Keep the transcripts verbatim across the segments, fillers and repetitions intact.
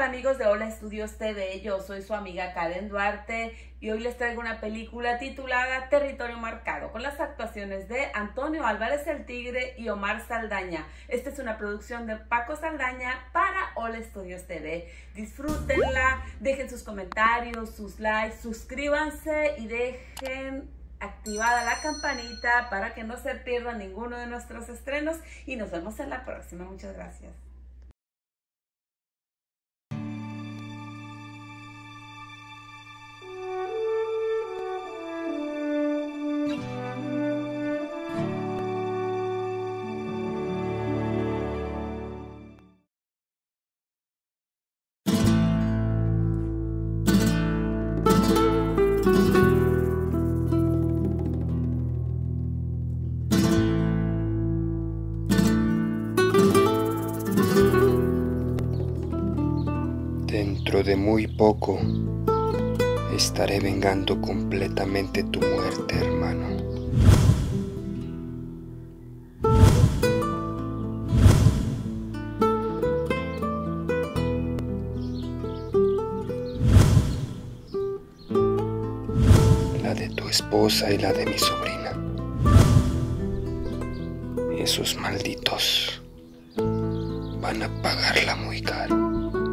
tal, amigos de Hola Estudios T V? Yo soy su amiga Karen Duarte y hoy les traigo una película titulada Territorio Marcado, con las actuaciones de Antonio Álvarez el Tigre y Omar Saldaña. Esta es una producción de Paco Saldaña para Hola Estudios T V. Disfrútenla, dejen sus comentarios, sus likes, suscríbanse y dejen activada la campanita para que no se pierdan ninguno de nuestros estrenos y nos vemos en la próxima. Muchas gracias. Dentro de muy poco estaré vengando completamente tu muerte, hermano. La de tu esposa y la de mi sobrina. Esos malditos van a pagarla muy caro.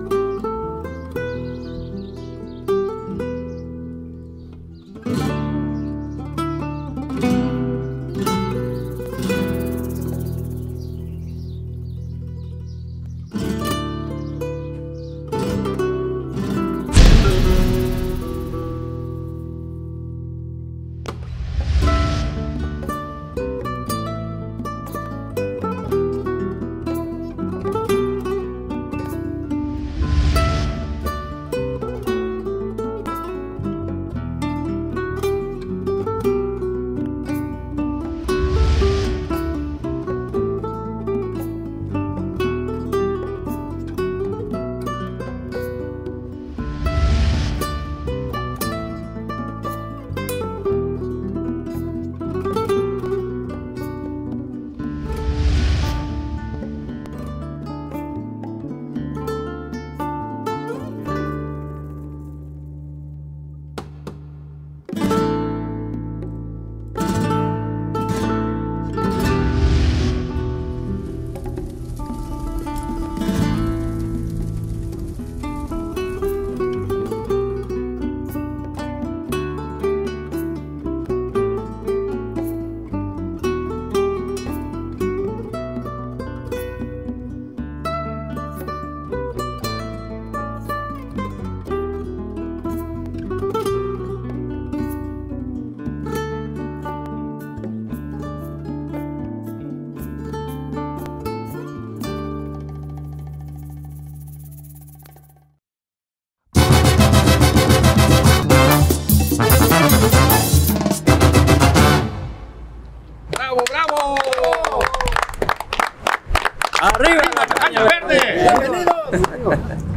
¡Arriba la caña verde! ¡Bienvenidos!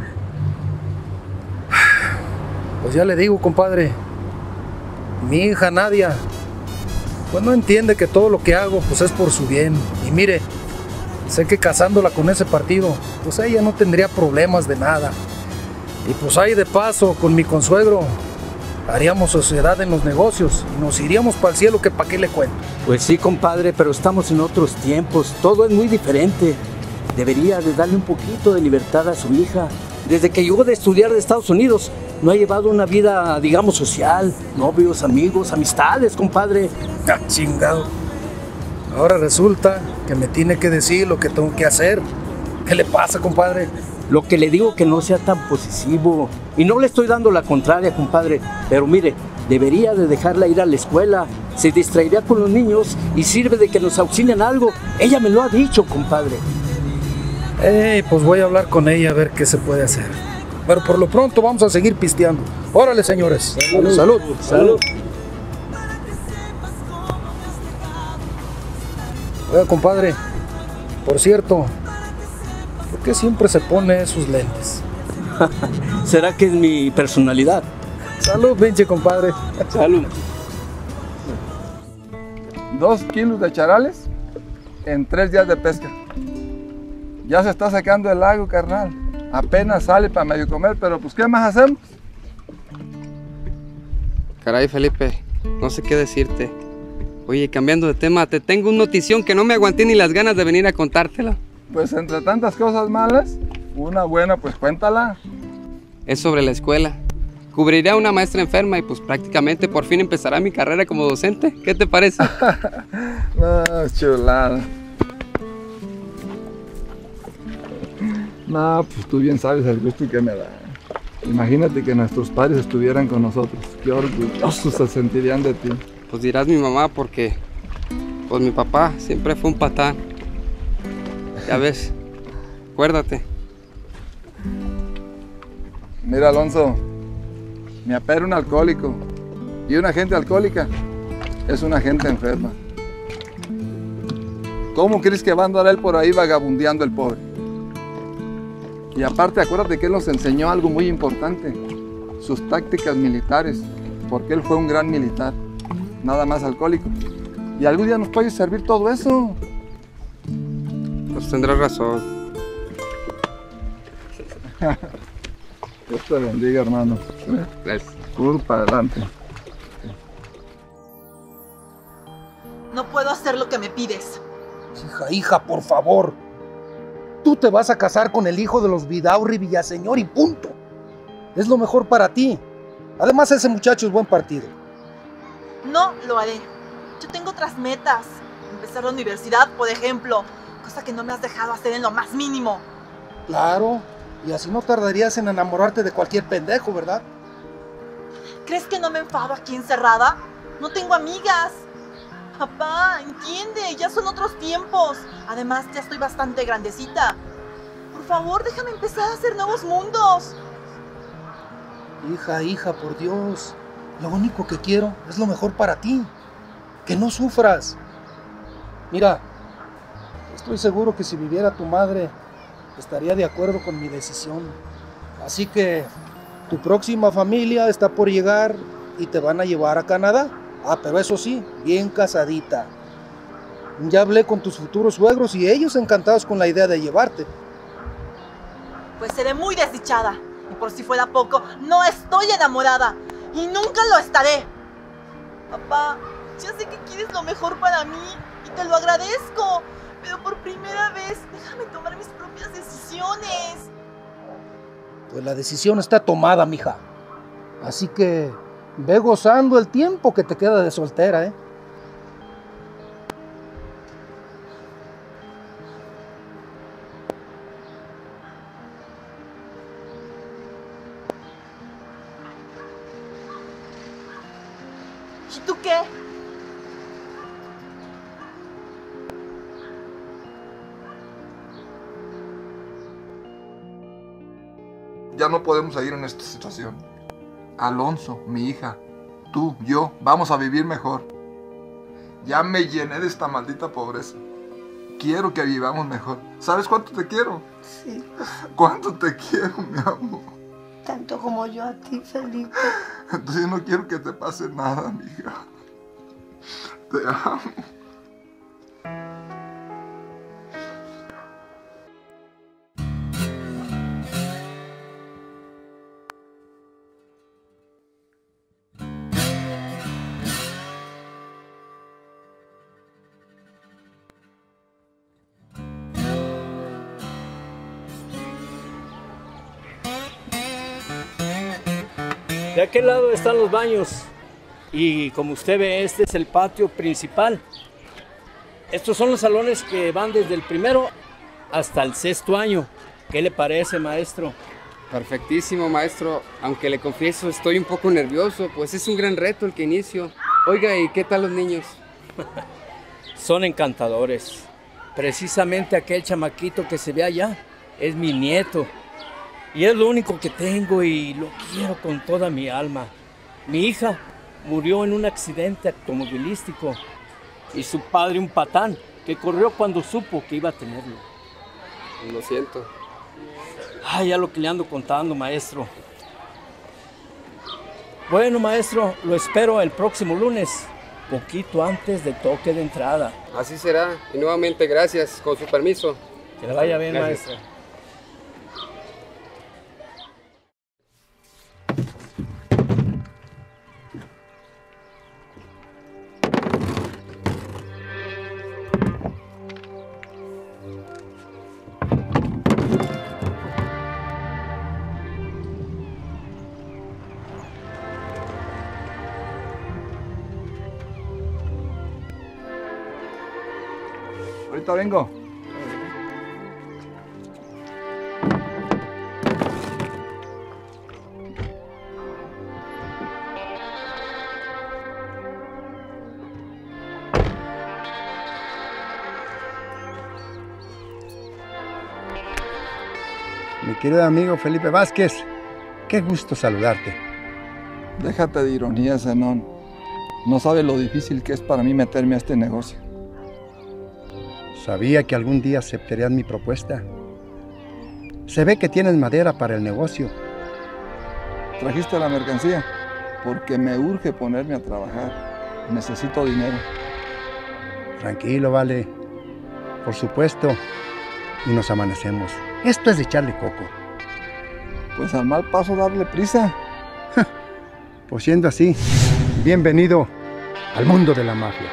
Pues ya le digo, compadre, mi hija Nadia, pues no entiende que todo lo que hago pues es por su bien. Y mire, sé que casándola con ese partido, pues ella no tendría problemas de nada. Y pues ahí de paso, con mi consuegro, haríamos sociedad en los negocios y nos iríamos para el cielo, que para qué le cuento. Pues sí, compadre, pero estamos en otros tiempos, todo es muy diferente. Debería de darle un poquito de libertad a su hija. Desde que llegó de estudiar de Estados Unidos, no ha llevado una vida, digamos, social, novios, amigos, amistades, compadre. Ah, chingado. Ahora resulta que me tiene que decir lo que tengo que hacer. ¿Qué le pasa, compadre? Lo que le digo, que no sea tan posesivo. Y no le estoy dando la contraria, compadre. Pero mire, debería de dejarla ir a la escuela. Se distraería con los niños y sirve de que nos auxilien algo. Ella me lo ha dicho, compadre. Eh, pues voy a hablar con ella a ver qué se puede hacer. Pero por lo pronto vamos a seguir pisteando. Órale, señores. Salud. Salud. Salud. Oiga, compadre, por cierto, ¿por qué siempre se pone esos lentes? ¿Será que es mi personalidad? Salud, pinche compadre. Salud. Dos kilos de charales en tres días de pesca. Ya se está secando el lago, carnal. apenas sale para medio comer, pero pues ¿qué más hacemos? Caray, Felipe, no sé qué decirte. Oye, cambiando de tema, te tengo una notición que no me aguanté ni las ganas de venir a contártela. Pues entre tantas cosas malas, una buena, pues cuéntala. Es sobre la escuela. Cubriré a una maestra enferma y pues prácticamente por fin empezará mi carrera como docente. ¿Qué te parece? No, chulada. No, pues tú bien sabes el gusto que me da. Imagínate que nuestros padres estuvieran con nosotros. Qué orgullosos se sentirían de ti. Pues dirás mi mamá porque pues mi papá siempre fue un patán. Ya ves, acuérdate. Mira, Alonso, mi papá era un alcohólico y una gente alcohólica es una gente enferma. ¿Cómo crees que va a andar él por ahí vagabundeando el pobre? Y aparte, acuérdate que él nos enseñó algo muy importante, sus tácticas militares, porque él fue un gran militar, nada más alcohólico. Y algún día nos puede servir todo eso. Pues tendrás razón. Dios te bendiga, hermano. Gracias. Puro para adelante. No puedo hacer lo que me pides. Hija, hija, por favor. Tú te vas a casar con el hijo de los Vidaurri Villaseñor y punto. Es lo mejor para ti. Además, ese muchacho es buen partido. No lo haré. Yo tengo otras metas. Empezar la universidad, por ejemplo. Cosa que no me has dejado hacer en lo más mínimo. Claro. Y así no tardarías en enamorarte de cualquier pendejo, ¿verdad? ¿Crees que no me enfado aquí encerrada? No tengo amigas. Papá, entiende, ya son otros tiempos. Además, ya estoy bastante grandecita. Por favor, déjame empezar a hacer nuevos mundos. Hija, hija, por Dios. Lo único que quiero es lo mejor para ti. Que no sufras. Mira, estoy seguro que si viviera tu madre, estaría de acuerdo con mi decisión. Así que tu próxima familia está por llegar y te van a llevar a Canadá. Ah, pero eso sí, bien casadita. Ya hablé con tus futuros suegros y ellos encantados con la idea de llevarte. Pues seré muy desdichada. Y por si fuera poco, no estoy enamorada. Y nunca lo estaré. Papá, ya sé que quieres lo mejor para mí y te lo agradezco. Pero por primera vez, déjame tomar mis propias decisiones. Pues la decisión está tomada, mija. Así que ve gozando el tiempo que te queda de soltera, ¿eh? ¿Y tú qué? Ya no podemos seguir en esta situación. Alonso, mi hija, tú, yo, vamos a vivir mejor. Ya me llené de esta maldita pobreza. Quiero que vivamos mejor. ¿Sabes cuánto te quiero? Sí. ¿Cuánto te quiero, mi amor? Tanto como yo a ti, Felipe. Entonces no quiero que te pase nada, mi hija. Te amo. De aquel lado están los baños y como usted ve, este es el patio principal. Estos son los salones que van desde el primero hasta el sexto año. ¿Qué le parece, maestro? Perfectísimo, maestro. Aunque le confieso, estoy un poco nervioso, pues es un gran reto el que inicio. Oiga, ¿y qué tal los niños? Son encantadores. Precisamente aquel chamaquito que se ve allá es mi nieto. Y es lo único que tengo y lo quiero con toda mi alma. Mi hija murió en un accidente automovilístico y su padre un patán que corrió cuando supo que iba a tenerlo. Lo siento. Ay, ya lo que le ando contando, maestro. Bueno, maestro, lo espero el próximo lunes, poquito antes de toque de entrada. Así será. Y nuevamente gracias, con su permiso. Que le vaya bien, Gracias. maestro. Ahorita vengo. Mi querido amigo Felipe Vázquez, qué gusto saludarte. Déjate de ironía, Zenón. No sabes lo difícil que es para mí meterme a este negocio. Sabía que algún día aceptarías mi propuesta. Se ve que tienes madera para el negocio. ¿Trajiste la mercancía? Porque me urge ponerme a trabajar. Necesito dinero. Tranquilo, vale. Por supuesto. Y nos amanecemos. Esto es de echarle coco. Pues al mal paso darle prisa. Pues siendo así, bienvenido al mundo de la mafia.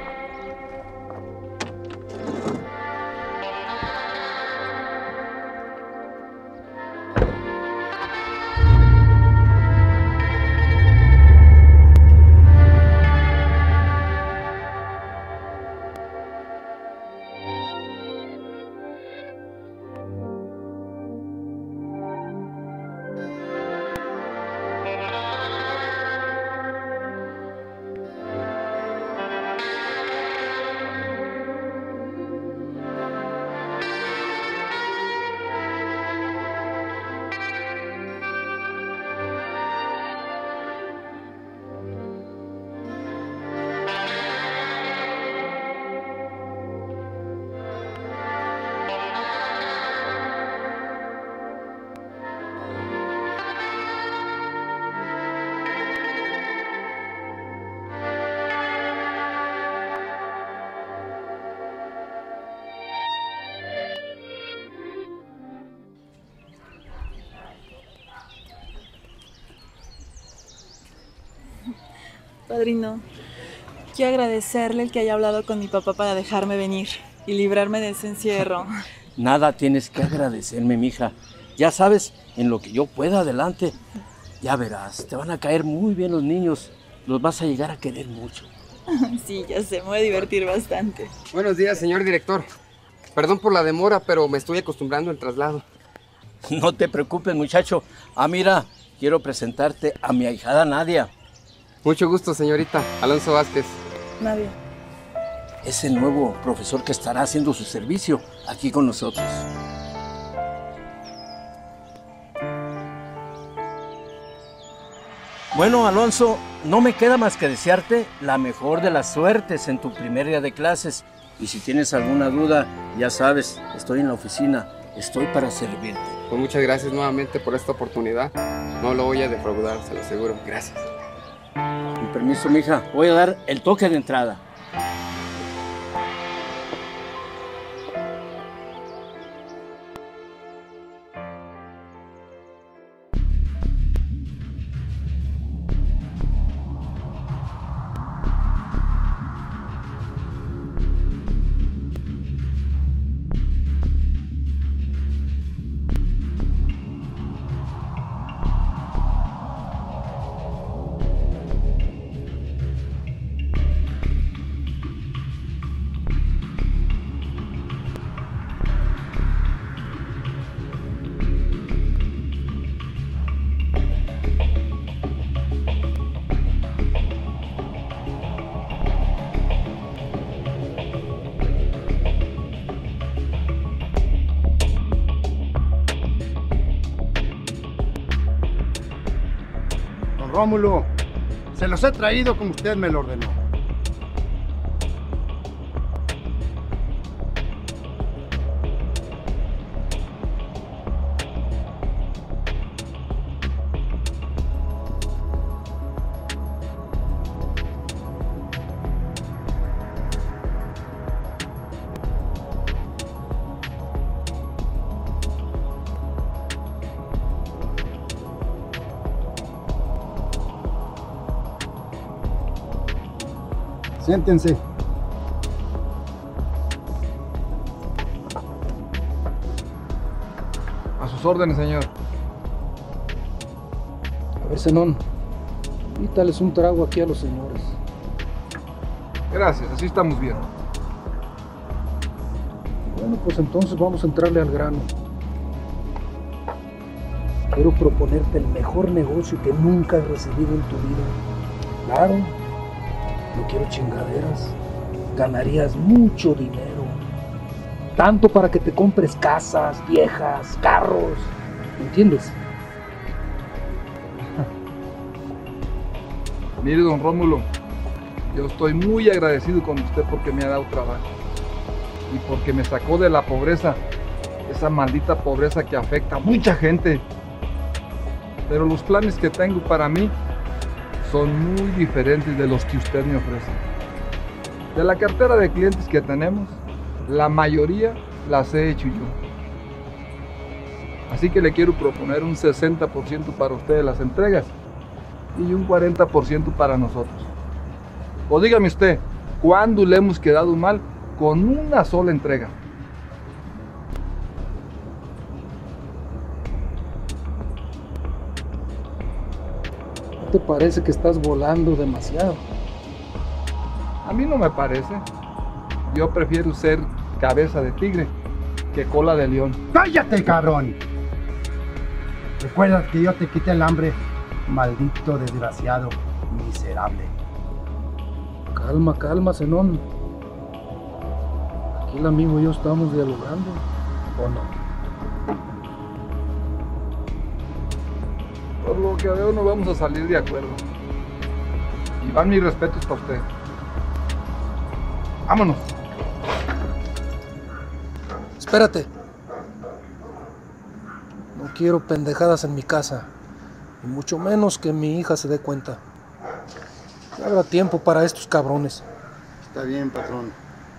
Padrino, quiero agradecerle el que haya hablado con mi papá para dejarme venir y librarme de ese encierro. Nada tienes que agradecerme, mija. Ya sabes, en lo que yo pueda, adelante. Ya verás, te van a caer muy bien los niños. Los vas a llegar a querer mucho. Sí, ya sé, me voy a divertir bastante. Buenos días, señor director. Perdón por la demora, pero me estoy acostumbrando al traslado. No te preocupes, muchacho. Ah, mira, quiero presentarte a mi ahijada Nadia. Mucho gusto, señorita. Alonso Vázquez. Nadia. Es el nuevo profesor que estará haciendo su servicio aquí con nosotros. Bueno, Alonso, no me queda más que desearte la mejor de las suertes en tu primer día de clases. Y si tienes alguna duda, ya sabes, estoy en la oficina, estoy para servirte. Pues muchas gracias nuevamente por esta oportunidad. No lo voy a defraudar, se lo aseguro. Gracias. Con permiso, mija, voy a dar el toque de entrada. Rómulo, se los he traído como usted me lo ordenó. Siéntense. A sus órdenes, señor. A ver, Zenón, quítales un trago aquí a los señores. Gracias, así estamos bien. Bueno, pues entonces vamos a entrarle al grano. Quiero proponerte el mejor negocio que nunca has recibido en tu vida. Claro, no quiero chingaderas. Ganarías mucho dinero. Tanto para que te compres casas, viejas, carros. ¿Me entiendes? Mire, don Rómulo, yo estoy muy agradecido con usted porque me ha dado trabajo y porque me sacó de la pobreza, esa maldita pobreza que afecta a mucha gente. Pero los planes que tengo para mí son muy diferentes de los que usted me ofrece. De la cartera de clientes que tenemos, la mayoría las he hecho yo. Así que le quiero proponer un sesenta por ciento para ustedes las entregas y un cuarenta por ciento para nosotros. O dígame usted, ¿cuándo le hemos quedado mal con una sola entrega? ¿No te parece que estás volando demasiado? A mí no me parece. Yo prefiero ser cabeza de tigre que cola de león. ¡Cállate, cabrón! Recuerda que yo te quité el hambre, maldito desgraciado, miserable. Calma, calma, Zenón. Aquí el amigo y yo estamos dialogando, ¿o no? Por lo que veo no vamos a salir de acuerdo. Y van mis respetos para usted. Vámonos. Espérate. No quiero pendejadas en mi casa. Y mucho menos que mi hija se dé cuenta. No habrá tiempo para estos cabrones. Está bien, patrón.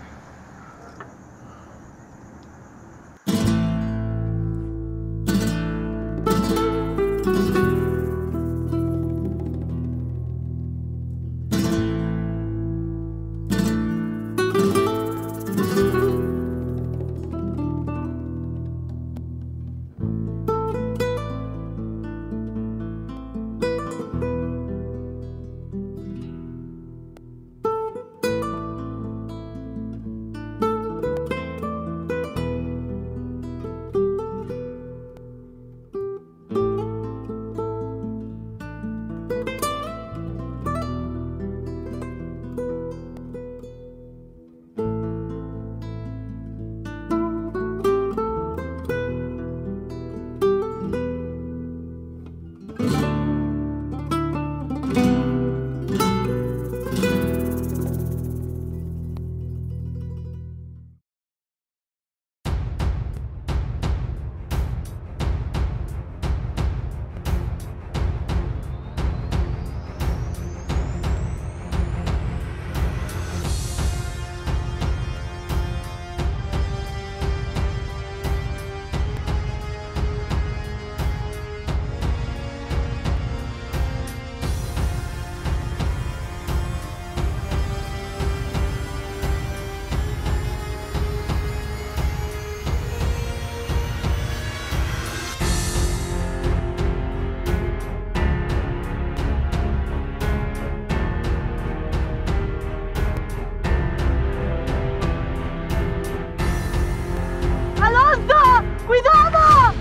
¡Cuidado!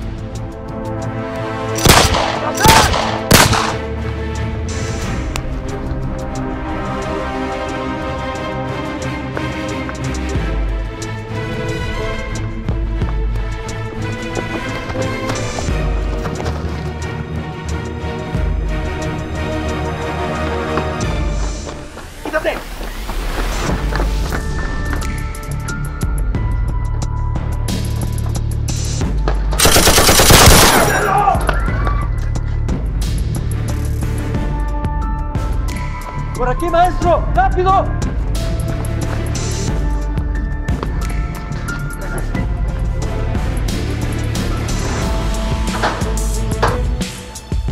¡Quítate! ¡Por aquí, maestro! ¡Rápido!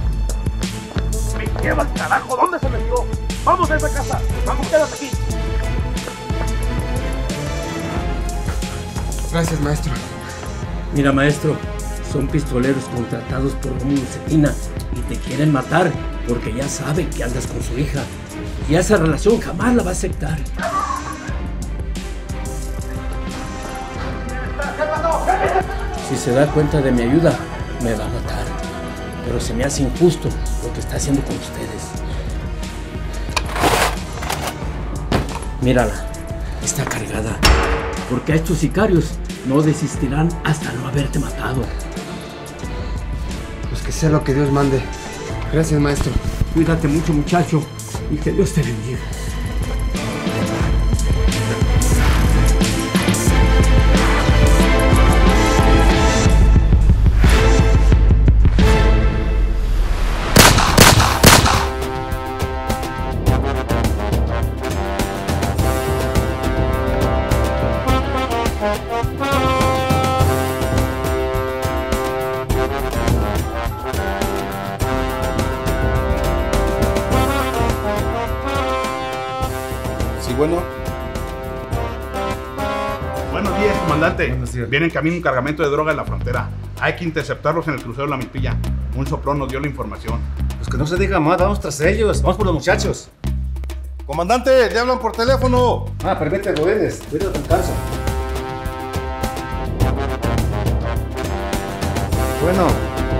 ¡Me lleva al carajo! ¿Dónde se metió? ¡Vamos a esa casa! ¡Vamos, quédate aquí! Gracias, maestro. Mira, maestro, son pistoleros contratados por Rómulo Cetina y te quieren matar porque ya saben que andas con su hija. Y esa relación jamás la va a aceptar. Si se da cuenta de mi ayuda, me va a matar. Pero se me hace injusto lo que está haciendo con ustedes. Mírala, está cargada. Porque a estos sicarios no desistirán hasta no haberte matado. Pues que sea lo que Dios mande. Gracias, maestro. Cuídate mucho, muchacho, y que Dios te bendiga. Bueno. Buenos días, comandante. Buenos días. Viene en camino un cargamento de droga en la frontera. Hay que interceptarlos en el crucero La Milpilla. Un soplón nos dio la información. Pues que no se diga más, vamos tras ellos. Vamos por los muchachos. Comandante, le hablan por teléfono. Ah, permite, Rodríguez. Cuídate con calzo. Bueno.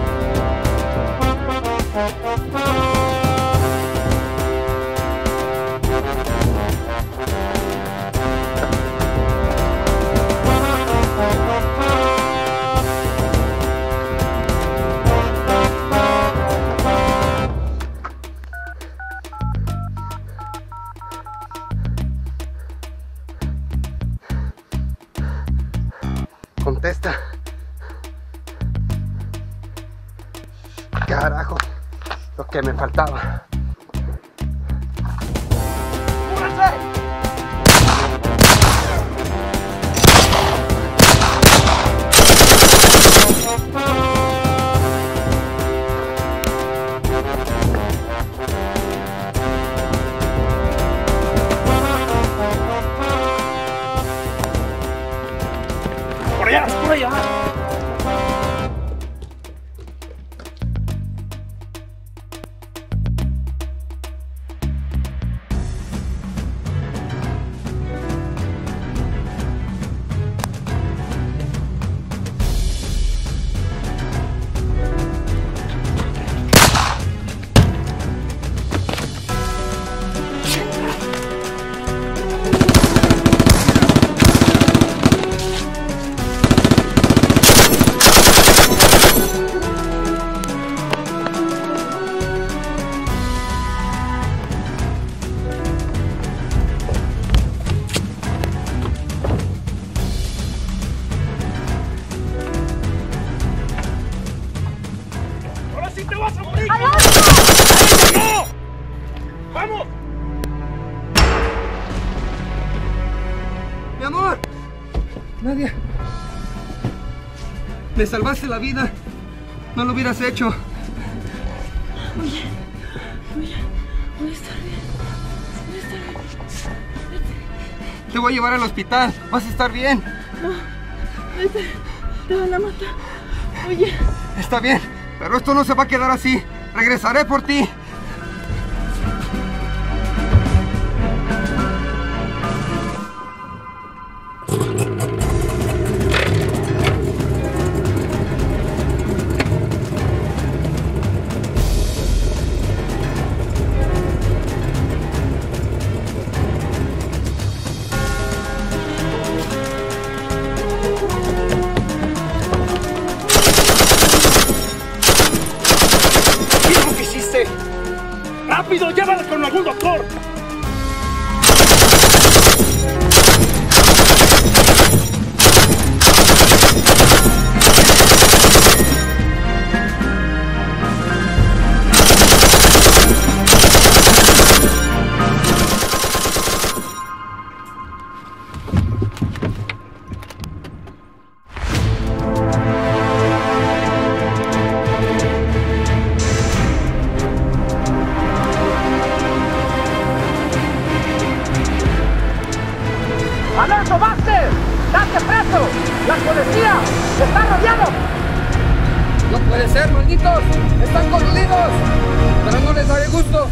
Contesta. Carajo, lo que me faltaba. ¡Por allá! ¡Por allá! Mi amor. Nadia. Me salvaste la vida. No lo hubieras hecho. Oye, oye, voy a estar bien. Voy a estar bien. Vete. Te voy a llevar al hospital. Vas a estar bien. No, vete. Te van a matar. Oye. Está bien, pero esto no se va a quedar así. Regresaré por ti. ¡Rápido! ¡Llévala con algún doctor! ¡Están coludidos! Pero no les haré gusto.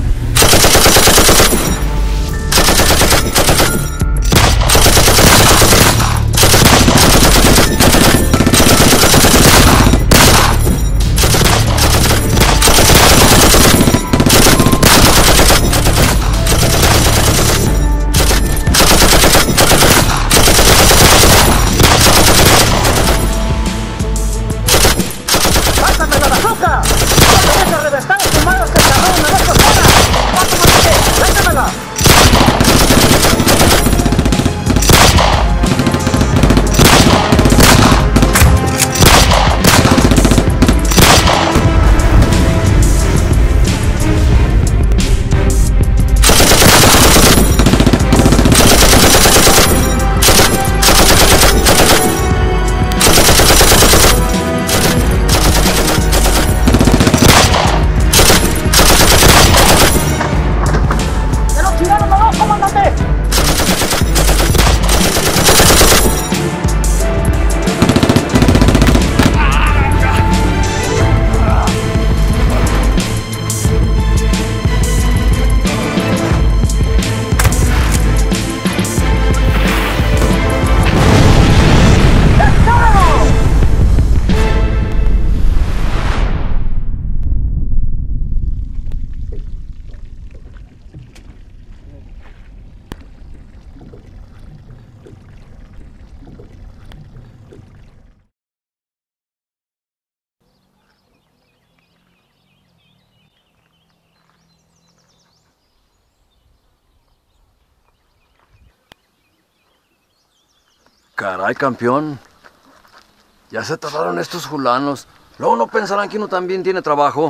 Caray, campeón. Ya se tardaron estos fulanos. Luego no pensarán que uno también tiene trabajo.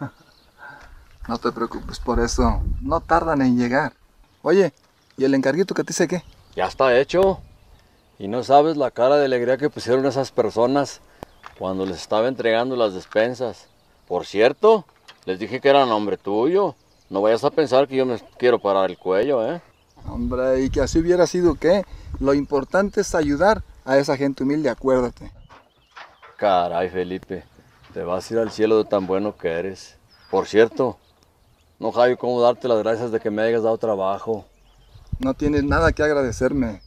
No te preocupes por eso. No tardan en llegar. Oye, ¿y el encarguito que te hice qué? Ya está hecho. Y no sabes la cara de alegría que pusieron esas personas cuando les estaba entregando las despensas. Por cierto, les dije que era nombre tuyo. No vayas a pensar que yo me quiero parar el cuello, ¿eh? Hombre, y que así hubiera sido, ¿qué? Lo importante es ayudar a esa gente humilde, acuérdate. Caray, Felipe, te vas a ir al cielo de tan bueno que eres. Por cierto, no hallo cómo darte las gracias de que me hayas dado trabajo. No tienes nada que agradecerme.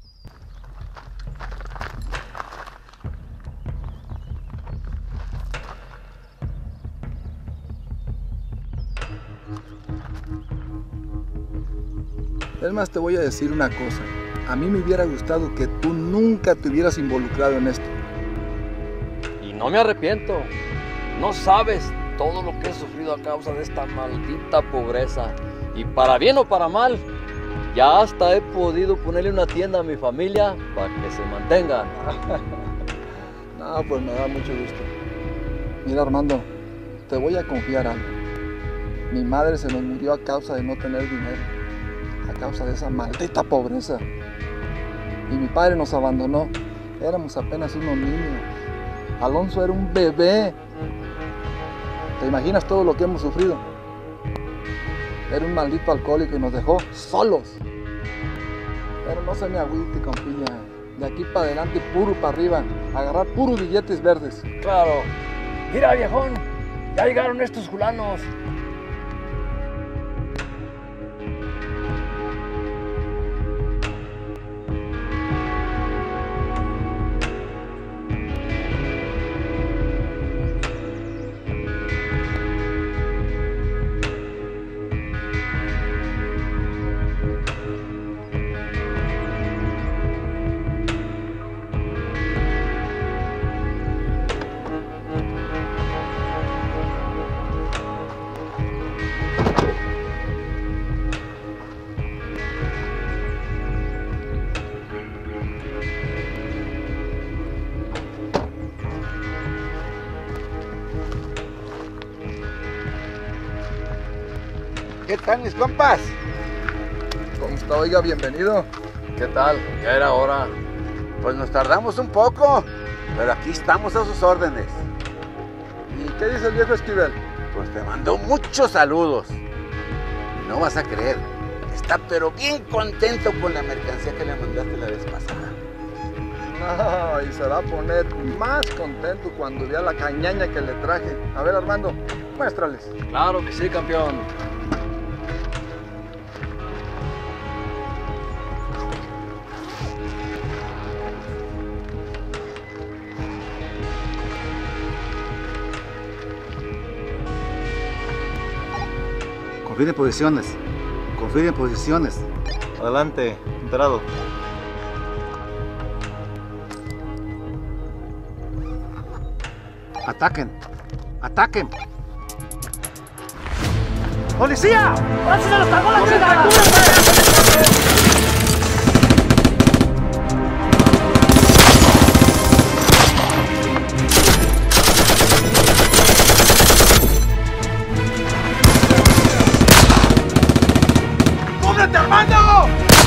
Es más, te voy a decir una cosa. A mí me hubiera gustado que tú nunca te hubieras involucrado en esto. Y no me arrepiento. No sabes todo lo que he sufrido a causa de esta maldita pobreza. Y para bien o para mal, ya hasta he podido ponerle una tienda a mi familia para que se mantenga. No, pues me da mucho gusto. Mira, Armando, te voy a confiar algo. Mi madre se nos murió a causa de no tener dinero. A causa de esa maldita pobreza. Y mi padre nos abandonó. Éramos apenas unos niños. Alonso era un bebé. ¿Te imaginas todo lo que hemos sufrido? Era un maldito alcohólico y nos dejó solos. Pero no se me agüite, compilla. De aquí para adelante, puro para arriba. Agarrar puros billetes verdes. Claro. Mira, viejón. Ya llegaron estos fulanos. ¿Qué tal, mis compas? ¿Cómo está? Oiga, bienvenido. ¿Qué tal? Ya era hora. Pues nos tardamos un poco, pero aquí estamos a sus órdenes. ¿Y qué dice el viejo Esquivel? Pues te mandó muchos saludos. No vas a creer. Está pero bien contento con la mercancía que le mandaste la vez pasada. No, y se va a poner más contento cuando vea la cañaña que le traje. A ver, Armando, Muéstrales. Claro que sí, campeón. Confíen en posiciones. Confíen en posiciones. Adelante, enterado. Ataquen. Ataquen. ¡Policía! ¡Ahora se los cargó la chingada! ¡Cúbrete, Armando!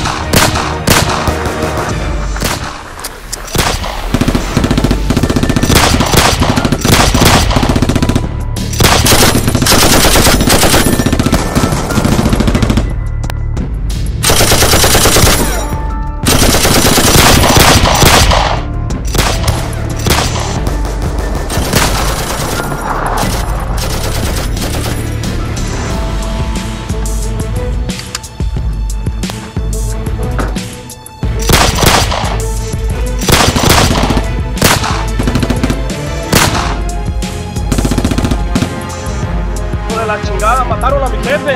La chingada, mataron a mi jefe.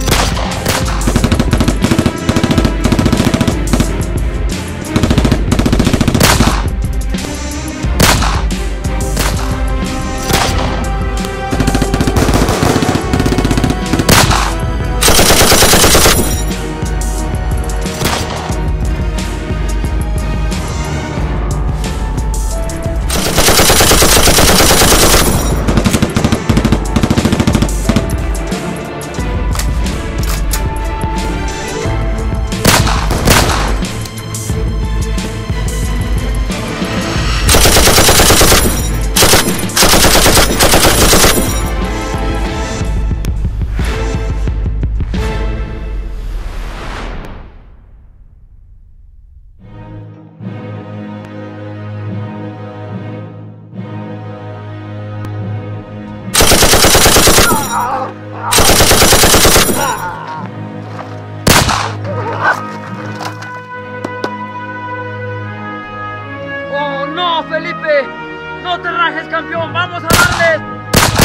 ¡Oh, no, Felipe! ¡No te rajes, campeón! ¡Vamos a darles!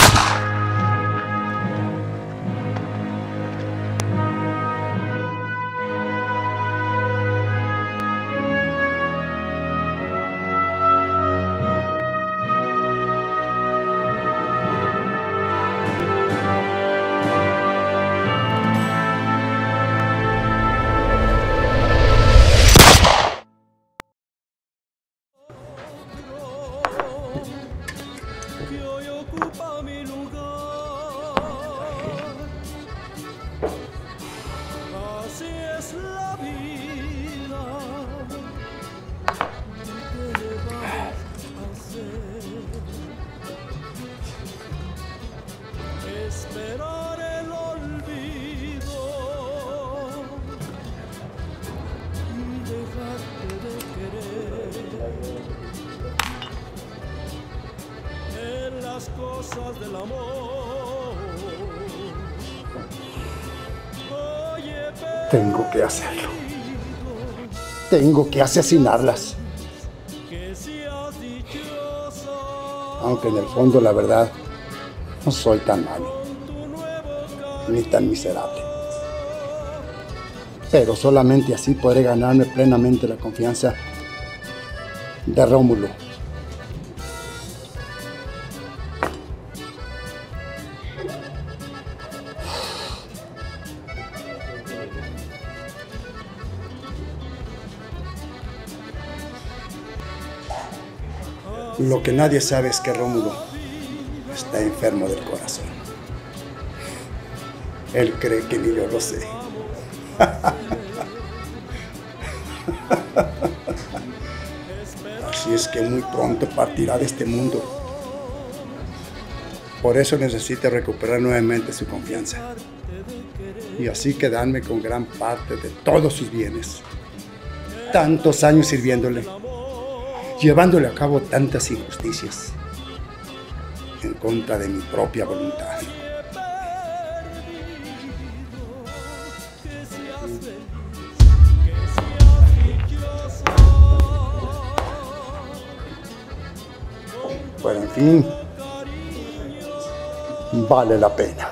Cosas del amor. Oye, Tengo que hacerlo. Tengo que asesinarlas. Aunque en el fondo, la verdad, no soy tan malo, ni tan miserable. Pero solamente así podré ganarme plenamente la confianza de Rómulo. Lo que nadie sabe es que Rómulo está enfermo del corazón. Él cree que ni yo lo sé. Así es que muy pronto partirá de este mundo. Por eso necesita recuperar nuevamente su confianza. Y así quedarme con gran parte de todos sus bienes. Tantos años sirviéndole, llevándole a cabo tantas injusticias en contra de mi propia voluntad. fin vale la pena.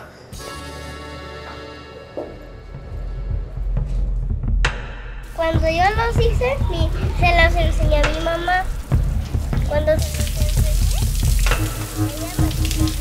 Cuando yo los hice, mi, se los enseñé a mi mamá. Cuando se los enseñé, ella me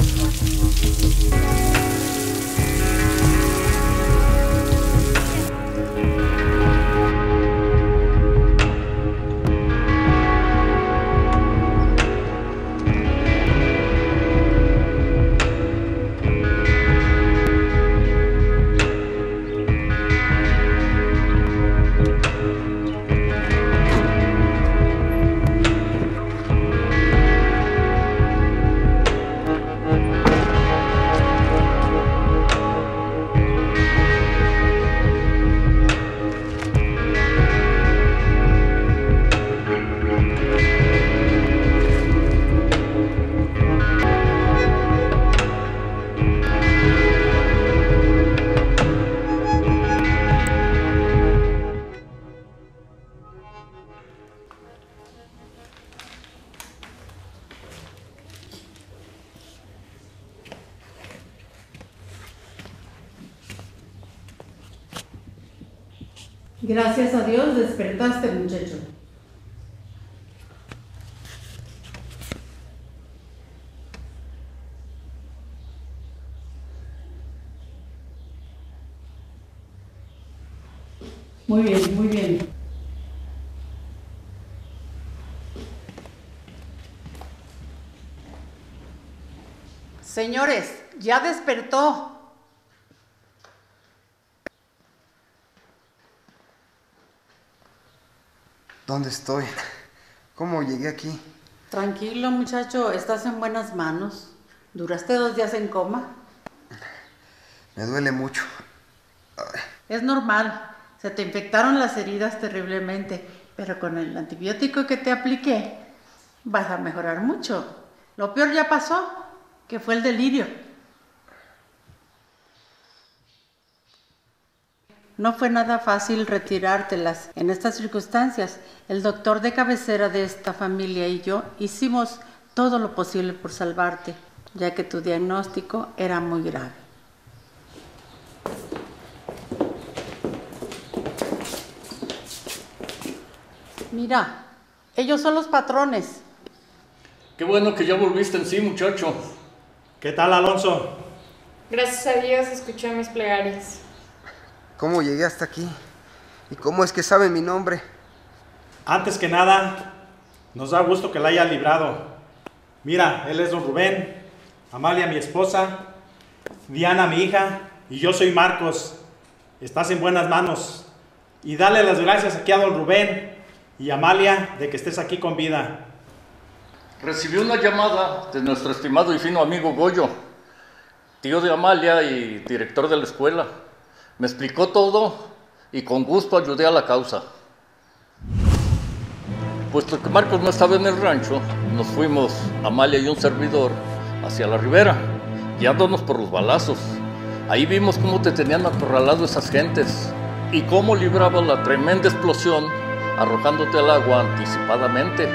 Gracias a Dios despertaste, muchacho. Muy bien, muy bien. Señores, ya despertó. ¿Dónde estoy? ¿Cómo llegué aquí? Tranquilo, muchacho, estás en buenas manos. ¿Duraste dos días en coma? Me duele mucho. Es normal. Se te infectaron las heridas terriblemente, pero con el antibiótico que te apliqué vas a mejorar mucho. Lo peor ya pasó, que fue el delirio. No fue nada fácil retirártelas en estas circunstancias. El doctor de cabecera de esta familia y yo hicimos todo lo posible por salvarte, ya que tu diagnóstico era muy grave. Mira, ellos son los patrones. Qué bueno que ya volviste en sí, muchacho. ¿Qué tal, Alonso? Gracias a Dios escuchó mis plegarias. ¿Cómo llegué hasta aquí? ¿Y cómo es que sabe mi nombre? Antes que nada, nos da gusto que la haya librado. Mira, él es don Rubén, Amalia mi esposa, Diana mi hija y yo soy Marcos. Estás en buenas manos. Y dale las gracias aquí a don Rubén y Amalia de que estés aquí con vida. Recibí una llamada de nuestro estimado y fino amigo Goyo, tío de Amalia y director de la escuela. Me explicó todo y con gusto ayudé a la causa. Puesto que Marcos no estaba en el rancho, nos fuimos, Amalia y un servidor, hacia la ribera, guiándonos por los balazos. Ahí vimos cómo te tenían acorralado esas gentes y cómo librabas la tremenda explosión arrojándote al agua anticipadamente.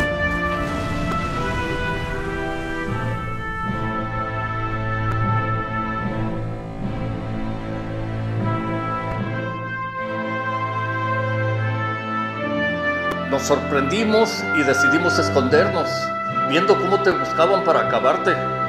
Nos sorprendimos y decidimos escondernos, viendo cómo te buscaban para acabarte.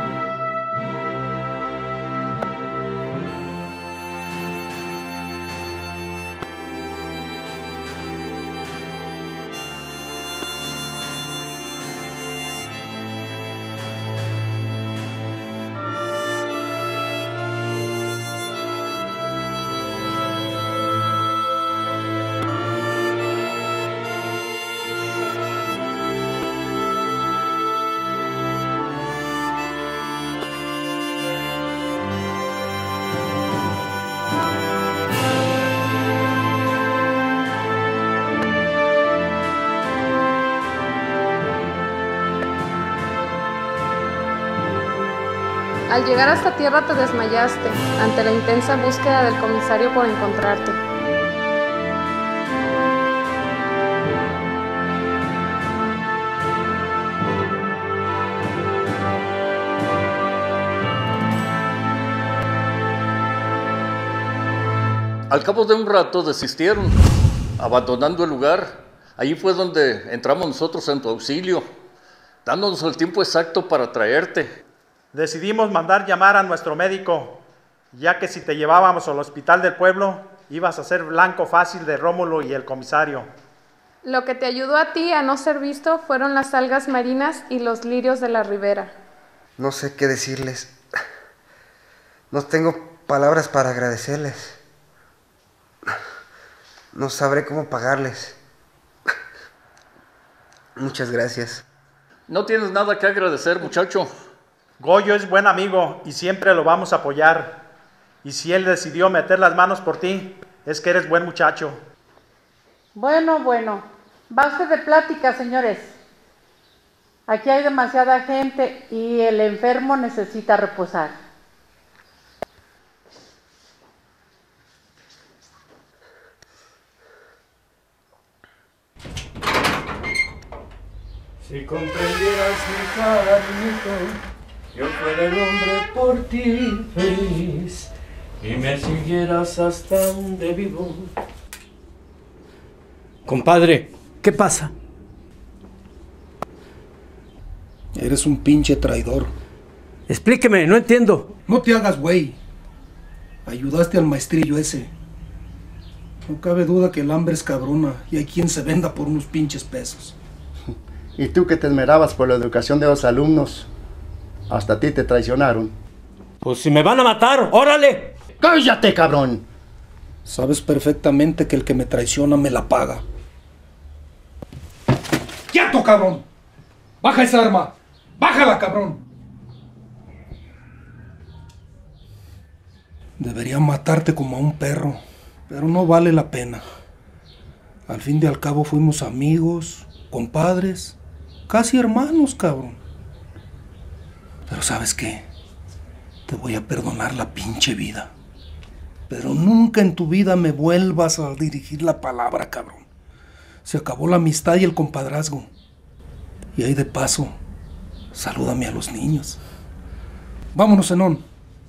Al llegar a esta tierra te desmayaste ante la intensa búsqueda del comisario por encontrarte. Al cabo de un rato desistieron, abandonando el lugar. Allí fue donde entramos nosotros en tu auxilio, dándonos el tiempo exacto para traerte. Decidimos mandar llamar a nuestro médico, ya que si te llevábamos al hospital del pueblo, ibas a ser blanco fácil de Rómulo y el comisario. Lo que te ayudó a ti a no ser visto fueron las algas marinas y los lirios de la ribera. No sé qué decirles. No tengo palabras para agradecerles. No sabré cómo pagarles. Muchas gracias. No tienes nada que agradecer, muchacho. Goyo es buen amigo y siempre lo vamos a apoyar. Y si él decidió meter las manos por ti, es que eres buen muchacho. Bueno, bueno. Basta de plática, señores. Aquí hay demasiada gente y el enfermo necesita reposar. Si comprendieras mi cariñito, yo fuera el hombre por ti feliz, y me siguieras hasta donde vivo. Compadre, ¿qué pasa? Eres un pinche traidor. Explíqueme, no entiendo. No te hagas güey. Ayudaste al maestrillo ese. No cabe duda que el hambre es cabrona y hay quien se venda por unos pinches pesos. Y tú que te esmerabas por la educación de los alumnos, hasta a ti te traicionaron. Pues si me van a matar, ¡órale! ¡Cállate, cabrón! Sabes perfectamente que el que me traiciona me la paga. ¡Quieto, cabrón! ¡Baja esa arma! ¡Bájala, cabrón! Debería matarte como a un perro, pero no vale la pena. Al fin y al cabo fuimos amigos, compadres, casi hermanos, cabrón. Pero ¿sabes qué? Te voy a perdonar la pinche vida. Pero nunca en tu vida me vuelvas a dirigir la palabra, cabrón. Se acabó la amistad y el compadrazgo. Y ahí de paso, salúdame a los niños. Vámonos, Zenón.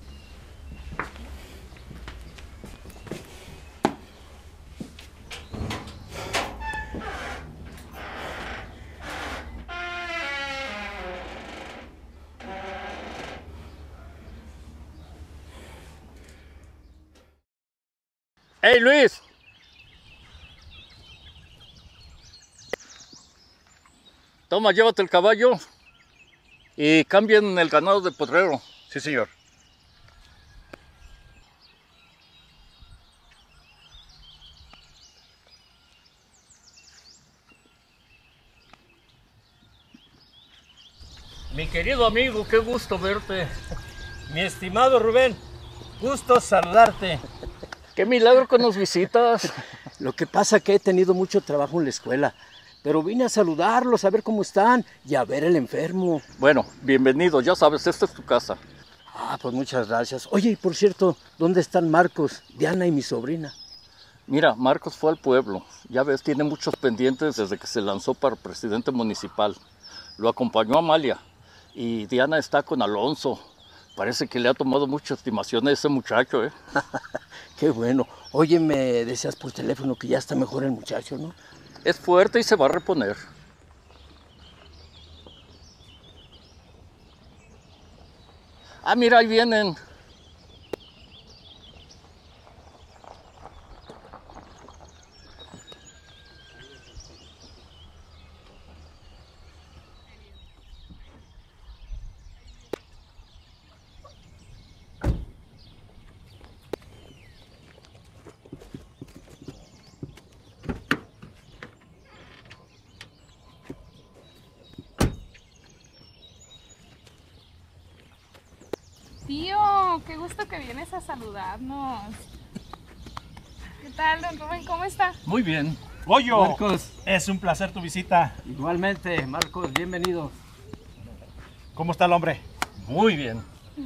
¡Hey, Luis! Toma, llévate el caballo y cambien el ganado de potrero. Sí, señor. Mi querido amigo, qué gusto verte. Mi estimado Rubén, gusto saludarte. Qué milagro que nos visitas. Lo que pasa es que he tenido mucho trabajo en la escuela, pero vine a saludarlos, a ver cómo están y a ver el enfermo. Bueno, bienvenido, ya sabes, esta es tu casa. Ah, pues muchas gracias. Oye, y por cierto, ¿dónde están Marcos, Diana y mi sobrina? Mira, Marcos fue al pueblo. Ya ves, tiene muchos pendientes desde que se lanzó para presidente municipal. Lo acompañó Amalia y Diana está con Alonso. Parece que le ha tomado mucha estimación a ese muchacho, ¿eh? Qué bueno. Oye, me decías por teléfono que ya está mejor el muchacho, ¿no? Es fuerte y se va a reponer. Ah, mira, ahí vienen. Tío, qué gusto que vienes a saludarnos. ¿Qué tal, don Rubén? ¿Cómo está? Muy bien. Goyo, Marcos. es un placer tu visita. Igualmente, Marcos, bienvenido. ¿Cómo está el hombre? Muy bien.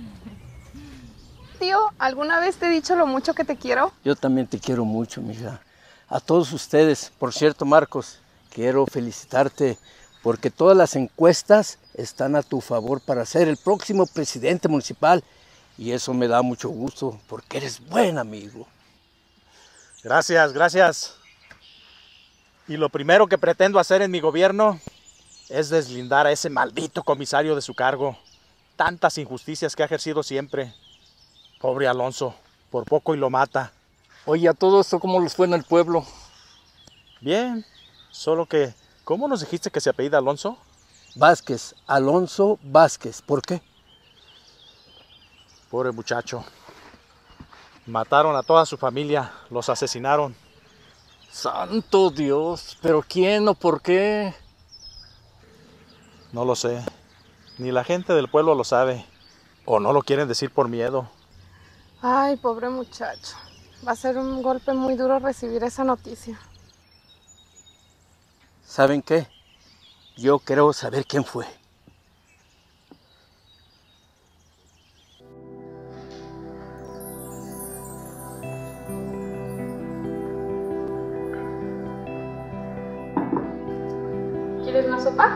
Tío, ¿alguna vez te he dicho lo mucho que te quiero? Yo también te quiero mucho, mija. A todos ustedes. Por cierto, Marcos, quiero felicitarte porque todas las encuestas están a tu favor para ser el próximo presidente municipal y eso me da mucho gusto porque eres buen amigo. Gracias, gracias. Y lo primero que pretendo hacer en mi gobierno es deslindar a ese maldito comisario de su cargo. Tantas injusticias que ha ejercido siempre. Pobre Alonso, por poco y lo mata. Oye, ¿a todo esto cómo les fue en el pueblo? Bien, solo que, ¿cómo nos dijiste que se apellida Alonso? Vázquez, Alonso Vázquez. ¿Por qué? Pobre muchacho. Mataron a toda su familia, los asesinaron. Santo Dios, ¿pero quién o por qué? No lo sé. Ni la gente del pueblo lo sabe. O no lo quieren decir por miedo. Ay, pobre muchacho. Va a ser un golpe muy duro recibir esa noticia. ¿Saben qué? Yo creo saber quién fue. ¿Quieres más sopa?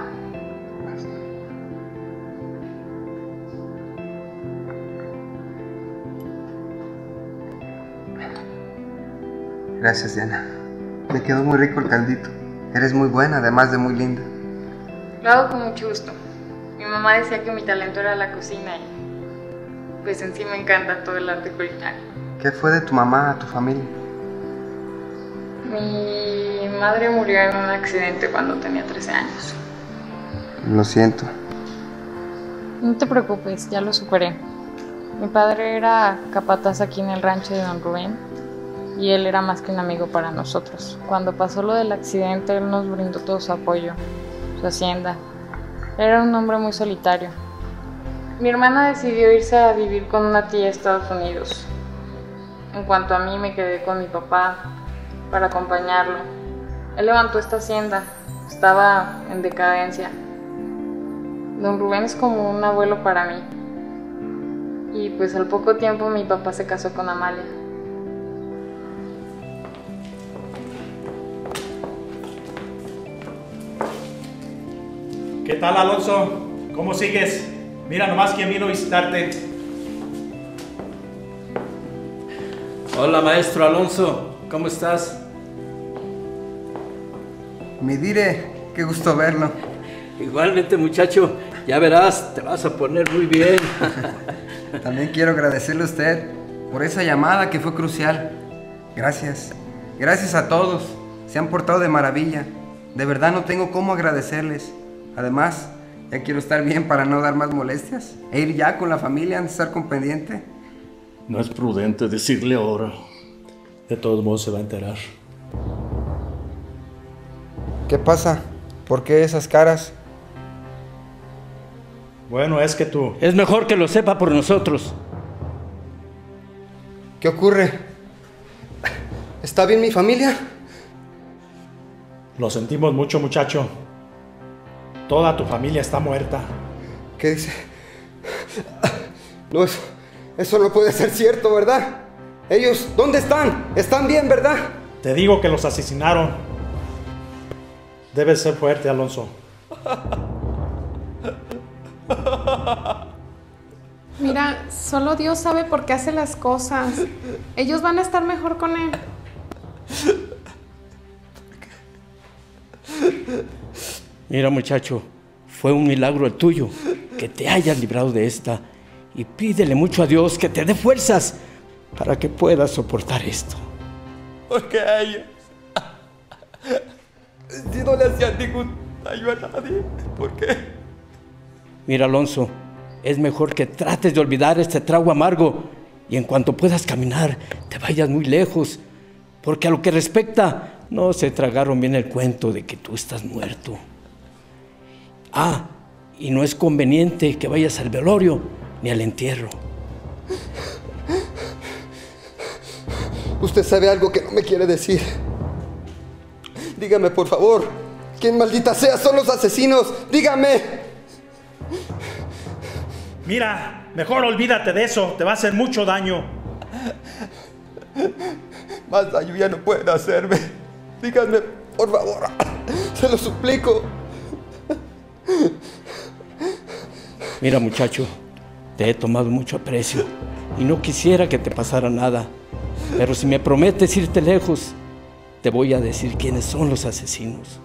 Gracias, Diana. Me quedó muy rico el caldito. Eres muy buena, además de muy linda. Lo hago con mucho gusto. Mi mamá decía que mi talento era la cocina y pues en sí me encanta todo el arte culinario. ¿Qué fue de tu mamá, tu familia? Mi madre murió en un accidente cuando tenía trece años. Lo siento. No te preocupes, ya lo superé. Mi padre era capataz aquí en el rancho de don Rubén y él era más que un amigo para nosotros. Cuando pasó lo del accidente, él nos brindó todo su apoyo, su hacienda. Era un hombre muy solitario. Mi hermana decidió irse a vivir con una tía a Estados Unidos. En cuanto a mí, me quedé con mi papá para acompañarlo. Él levantó esta hacienda, estaba en decadencia. Don Rubén es como un abuelo para mí. Y pues al poco tiempo mi papá se casó con Amalia. ¿Qué tal, Alonso? ¿Cómo sigues? Mira nomás quién vino a visitarte. Hola, maestro Alonso. ¿Cómo estás? Mi dire, qué gusto verlo. Igualmente, muchacho. Ya verás, te vas a poner muy bien. También quiero agradecerle a usted por esa llamada que fue crucial. Gracias. Gracias a todos. Se han portado de maravilla. De verdad no tengo cómo agradecerles. Además, ya quiero estar bien para no dar más molestias. E ir ya con la familia antes de estar con pendiente. No es prudente decirle ahora. De todos modos se va a enterar. ¿Qué pasa? ¿Por qué esas caras? Bueno, es que tú... Es mejor que lo sepa por nosotros. ¿Qué ocurre? ¿Está bien mi familia? Lo sentimos mucho, muchacho. Toda tu familia está muerta. ¿Qué dice? No, eso, eso no puede ser cierto, ¿verdad? Ellos, ¿dónde están? ¿Están bien, verdad? Te digo que los asesinaron. Debes ser fuerte, Alonso. Mira, solo Dios sabe por qué hace las cosas. Ellos van a estar mejor con él. Mira, muchacho, fue un milagro el tuyo, que te hayas librado de esta. Y pídele mucho a Dios que te dé fuerzas para que puedas soportar esto. Porque ellos, si no le hacían ningún daño a nadie, ¿por qué? Mira, Alonso, es mejor que trates de olvidar este trago amargo y en cuanto puedas caminar, te vayas muy lejos, porque a lo que respecta, no se tragaron bien el cuento de que tú estás muerto. Ah, y no es conveniente que vayas al velorio ni al entierro. Usted sabe algo que no me quiere decir. Dígame, por favor. ¿Quién maldita sea son los asesinos? Dígame. Mira, mejor olvídate de eso. Te va a hacer mucho daño. Más daño ya no pueden hacerme. Díganme, por favor. Se lo suplico. Mira, muchacho, te he tomado mucho aprecio y no quisiera que te pasara nada. Pero si me prometes irte lejos, te voy a decir quiénes son los asesinos.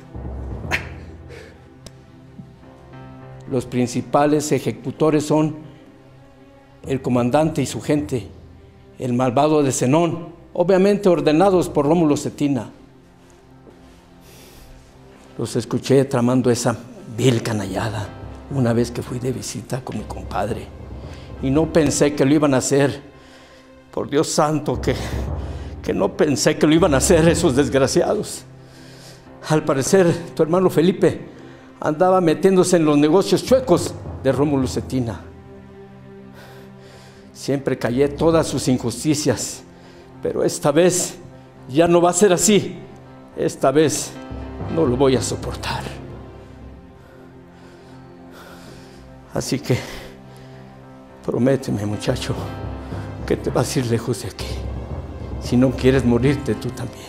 Los principales ejecutores son el comandante y su gente, el malvado de Zenón, obviamente ordenados por Rómulo Cetina. Los escuché tramando esa vil canallada una vez que fui de visita con mi compadre. Y no pensé que lo iban a hacer. Por Dios santo, que, que no pensé que lo iban a hacer esos desgraciados. Al parecer, tu hermano Felipe andaba metiéndose en los negocios chuecos de Rómulo Cetina. Siempre callé todas sus injusticias, pero esta vez ya no va a ser así. Esta vez no lo voy a soportar. Así que prométeme, muchacho, que te vas a ir lejos de aquí. Si no quieres morirte tú también.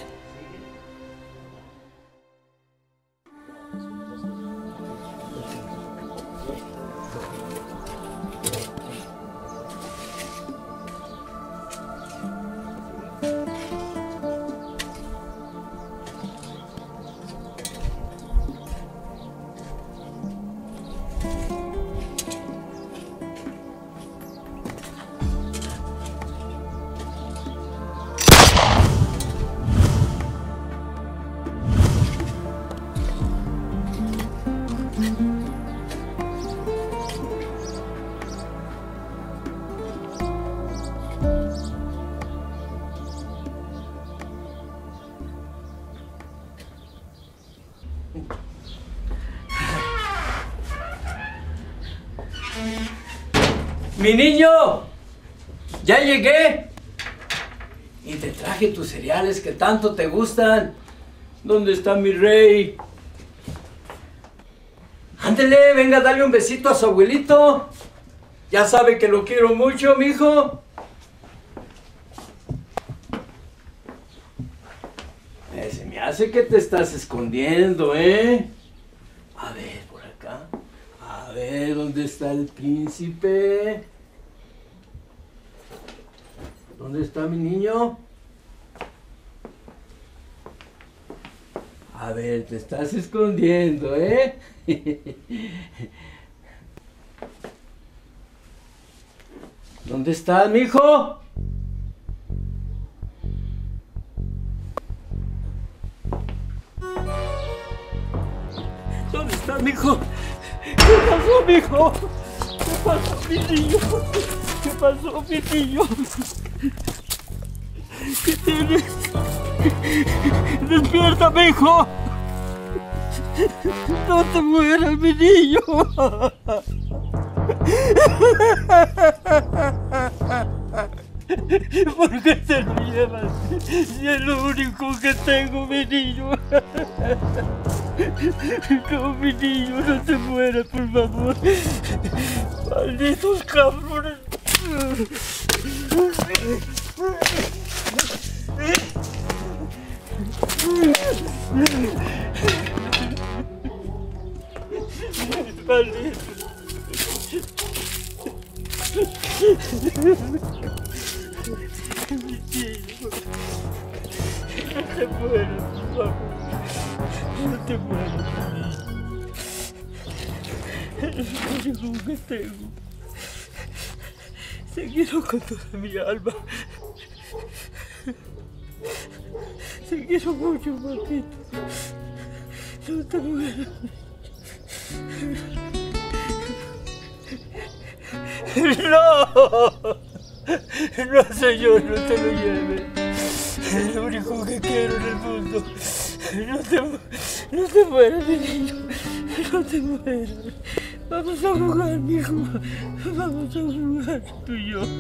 ¡Mi niño! ¡Ya llegué! Y te traje tus cereales que tanto te gustan. ¿Dónde está mi rey? Ándele, venga a darle un besito a su abuelito. Ya sabe que lo quiero mucho, mijo. Eh, se me hace que te estás escondiendo, ¿eh? A ver, por acá. A ver, ¿dónde está el príncipe? ¿Dónde está mi niño? A ver, te estás escondiendo, ¿eh? ¿Dónde estás, mijo? ¿Dónde estás, mijo? ¿Qué pasó, mijo? ¿Qué pasó, mi niño? ¿Qué pasó, mi niño? ¿Qué tienes? ¡Despierta, mijo! ¡No te mueras, mi niño! ¿Por qué te lo llevas? Si es lo único que tengo, mi niño. No, mi niño, no te mueras, por favor. Malditos cabrones. Maldito. Mi niño. No te mueras, por favor. No te mueras, mi niño. Es lo único que tengo. Te quiero con toda mi alma. Te quiero mucho, papito. No te mueras. ¡No! No, señor, no te lo lleves. Es lo único que quiero en el mundo. No te, no te mueras, mi niño. No te mueras. Vamos a jugar, mijo. Vamos a jugar, tú y yo.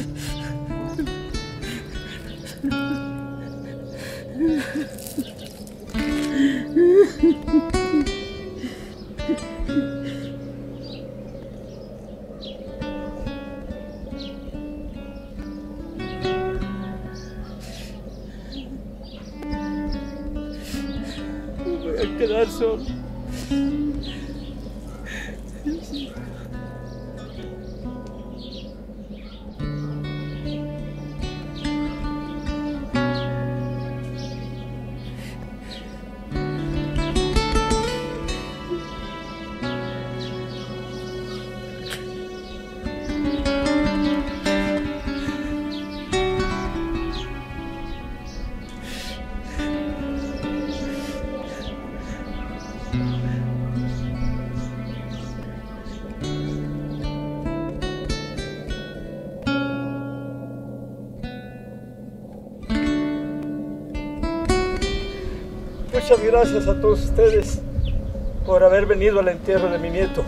Me voy a quedar solo. Muchas gracias a todos ustedes por haber venido al entierro de mi nieto.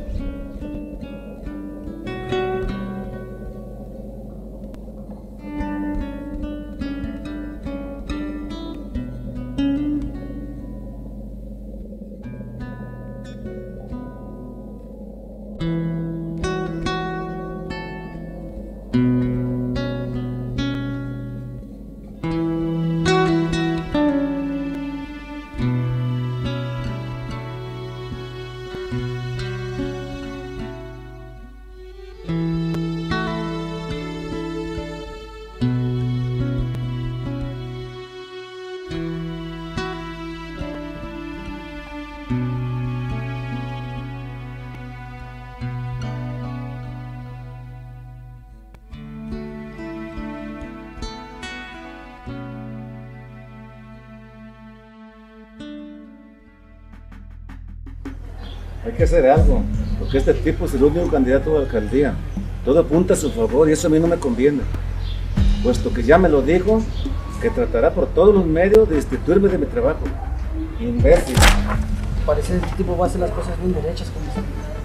Hay que hacer algo, porque este tipo es el único candidato a la alcaldía. Todo apunta a su favor y eso a mí no me conviene. Puesto que ya me lo dijo, que tratará por todos los medios de destituirme de mi trabajo. Imbécil. Parece que este tipo va a hacer las cosas bien derechas, comisario.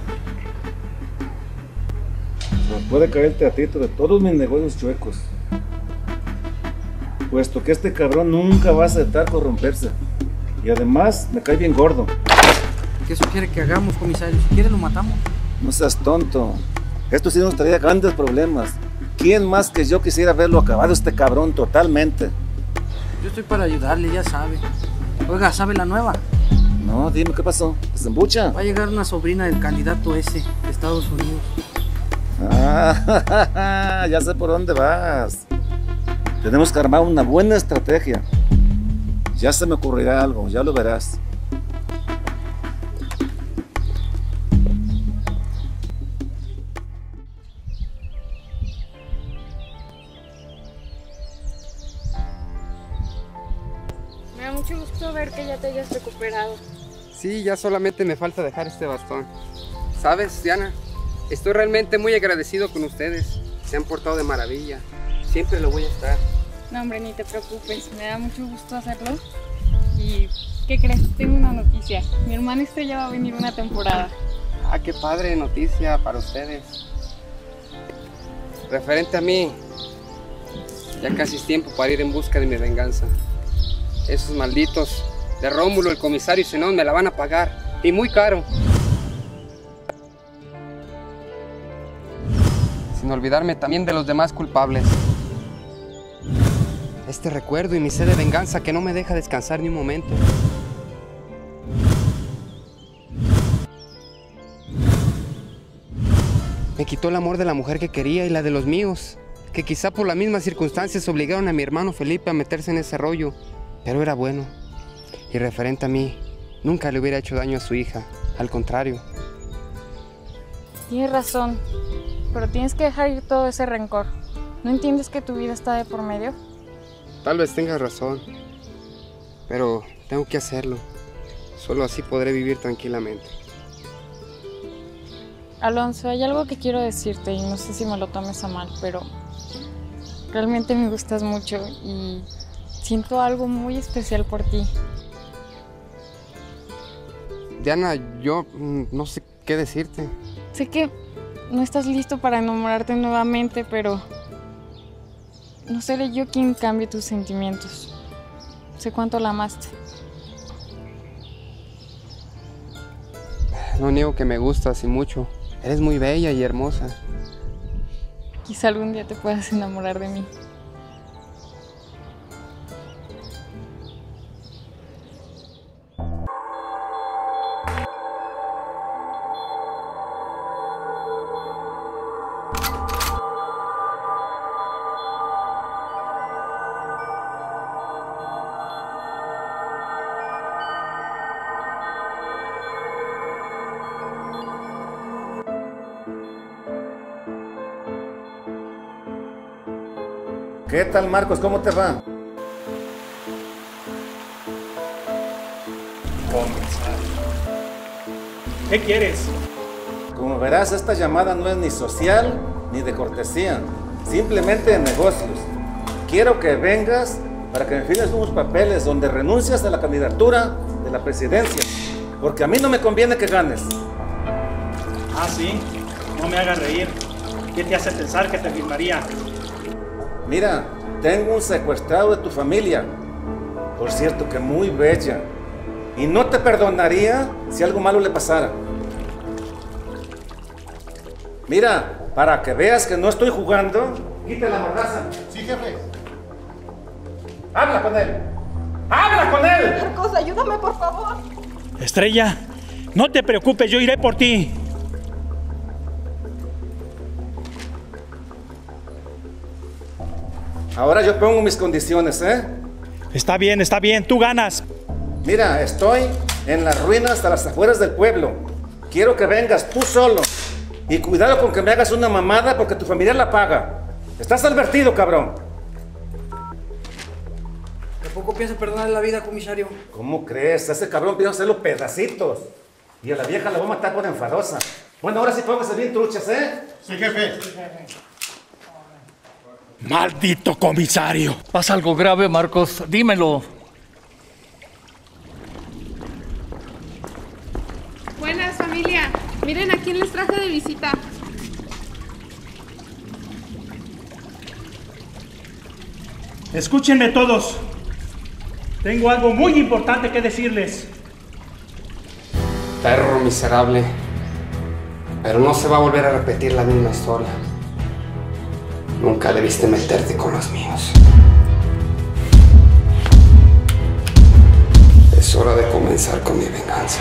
Nos puede caer el teatrito de todos mis negocios chuecos. Puesto que este cabrón nunca va a aceptar corromperse. Y además me cae bien gordo. ¿Qué sugiere que hagamos, comisario? Si quiere lo matamos. No seas tonto. Esto sí nos traería grandes problemas. ¿Quién más que yo quisiera verlo acabado este cabrón totalmente? Yo estoy para ayudarle, ya sabe. Oiga, ¿sabe la nueva? No, dime, ¿qué pasó? ¿Se embucha? Va a llegar una sobrina del candidato ese, de Estados Unidos. Ah, ya sé por dónde vas. Tenemos que armar una buena estrategia. Ya se me ocurrirá algo, ya lo verás. Me da mucho gusto ver que ya te hayas recuperado. Sí, ya solamente me falta dejar este bastón. ¿Sabes, Diana? Estoy realmente muy agradecido con ustedes. Se han portado de maravilla. Siempre lo voy a estar. No, hombre, ni te preocupes. Me da mucho gusto hacerlo. ¿Y qué crees? Tengo una noticia. Mi hermana Estrella va a venir una temporada. Ah, qué padre noticia para ustedes. Referente a mí, ya casi es tiempo para ir en busca de mi venganza. Esos malditos de Rómulo, el comisario y Zenón me la van a pagar. Y muy caro. Sin olvidarme también de los demás culpables. Este recuerdo y mi sed de venganza que no me deja descansar ni un momento. Me quitó el amor de la mujer que quería y la de los míos, que quizá por las mismas circunstancias obligaron a mi hermano Felipe a meterse en ese rollo, pero era bueno. Y referente a mí, nunca le hubiera hecho daño a su hija, al contrario. Tienes razón, pero tienes que dejar ir todo ese rencor. ¿No entiendes que tu vida está de por medio? Tal vez tengas razón, pero tengo que hacerlo. Solo así podré vivir tranquilamente. Alonso, hay algo que quiero decirte y no sé si me lo tomes a mal, pero realmente me gustas mucho y siento algo muy especial por ti. Diana, yo no sé qué decirte. Sé que no estás listo para enamorarte nuevamente, pero no seré yo quien cambie tus sentimientos. Sé cuánto la amaste. No niego que me gustas y mucho. Eres muy bella y hermosa. Quizá algún día te puedas enamorar de mí. ¿Qué tal, Marcos? ¿Cómo te va? ¿Qué quieres? Como verás, esta llamada no es ni social ni de cortesía, simplemente de negocios. Quiero que vengas para que me firmes unos papeles donde renuncias a la candidatura de la presidencia, porque a mí no me conviene que ganes. Ah, sí, no me hagas reír. ¿Qué te hace pensar que te firmaría? Mira, tengo un secuestrado de tu familia, por cierto que muy bella, y no te perdonaría si algo malo le pasara. Mira, para que veas que no estoy jugando, quita la mordaza. Sí, jefe. ¡Habla con él! ¡Habla con él! Marcos, ayúdame, por favor. Estrella, no te preocupes, yo iré por ti. Ahora yo pongo mis condiciones, ¿eh? Está bien, está bien, tú ganas. Mira, estoy en las ruinas a las afueras del pueblo. Quiero que vengas tú solo. Y cuidado con que me hagas una mamada porque tu familia la paga. Estás advertido, cabrón. ¿Tampoco piensa perdonar la vida, comisario? ¿Cómo crees? Ese cabrón piensa hacerlo pedacitos. Y a la vieja la voy a matar por enfadosa. Bueno, ahora sí póngase bien truchas, ¿eh? Sí, jefe. ¡Maldito comisario! ¿Pasa algo grave, Marcos? Dímelo. Buenas, familia. Miren a quién les traje de visita. Escúchenme todos. Tengo algo muy importante que decirles. Perro miserable. Pero no se va a volver a repetir la misma historia. Nunca debiste meterte con los míos. Es hora de comenzar con mi venganza.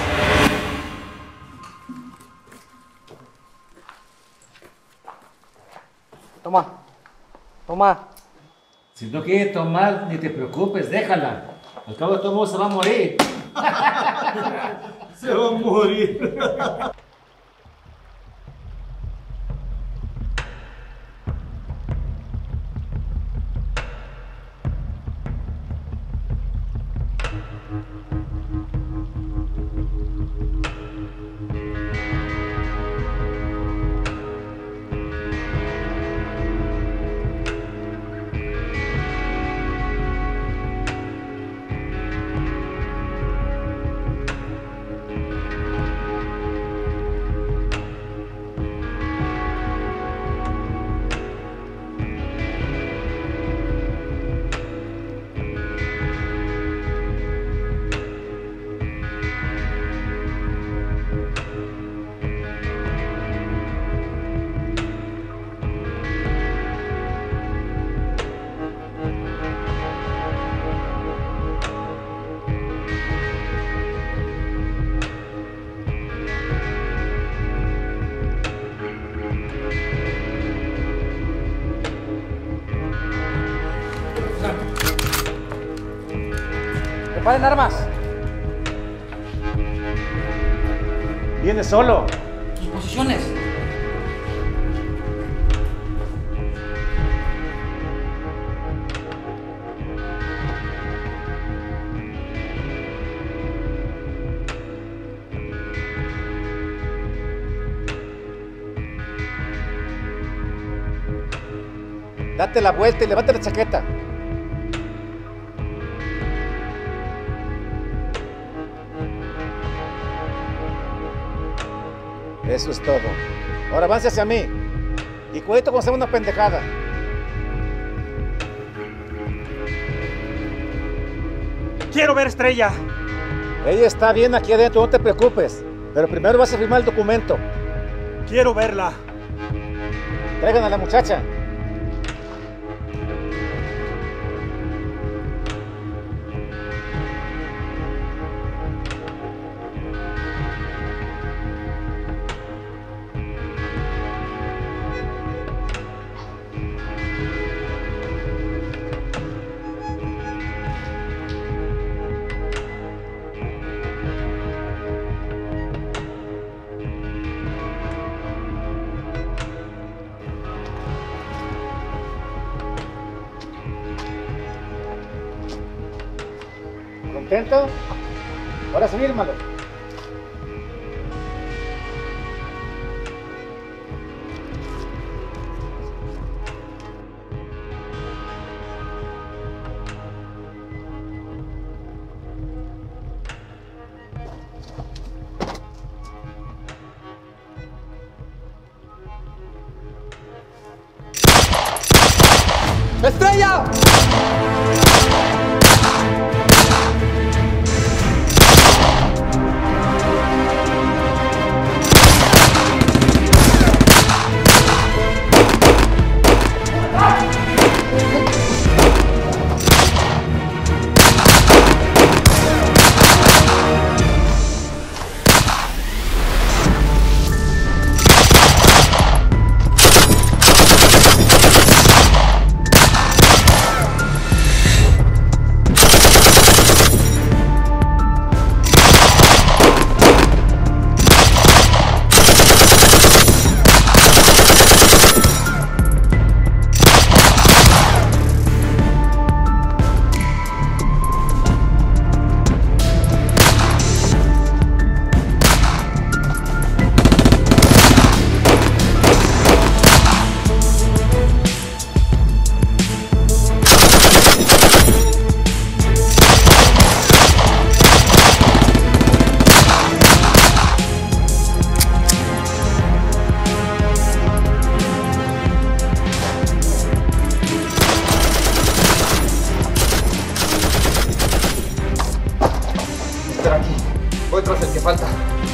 Toma, toma. Si no quiere tomar, ni te preocupes, déjala. Al cabo de todo modo se va a morir. Se va a morir. Preparen armas. Viene solo. Sus posiciones. Date la vuelta y levanta la chaqueta. Eso es todo. Ahora avance hacia mí. Y cuidado cuando sea una pendejada. Quiero ver Estrella. Ella está bien aquí adentro, no te preocupes. Pero primero vas a firmar el documento. Quiero verla. Traigan a la muchacha. ¿Contento? Ahora sí, fírmalo. ¡Estrella! Voy tras el que falta.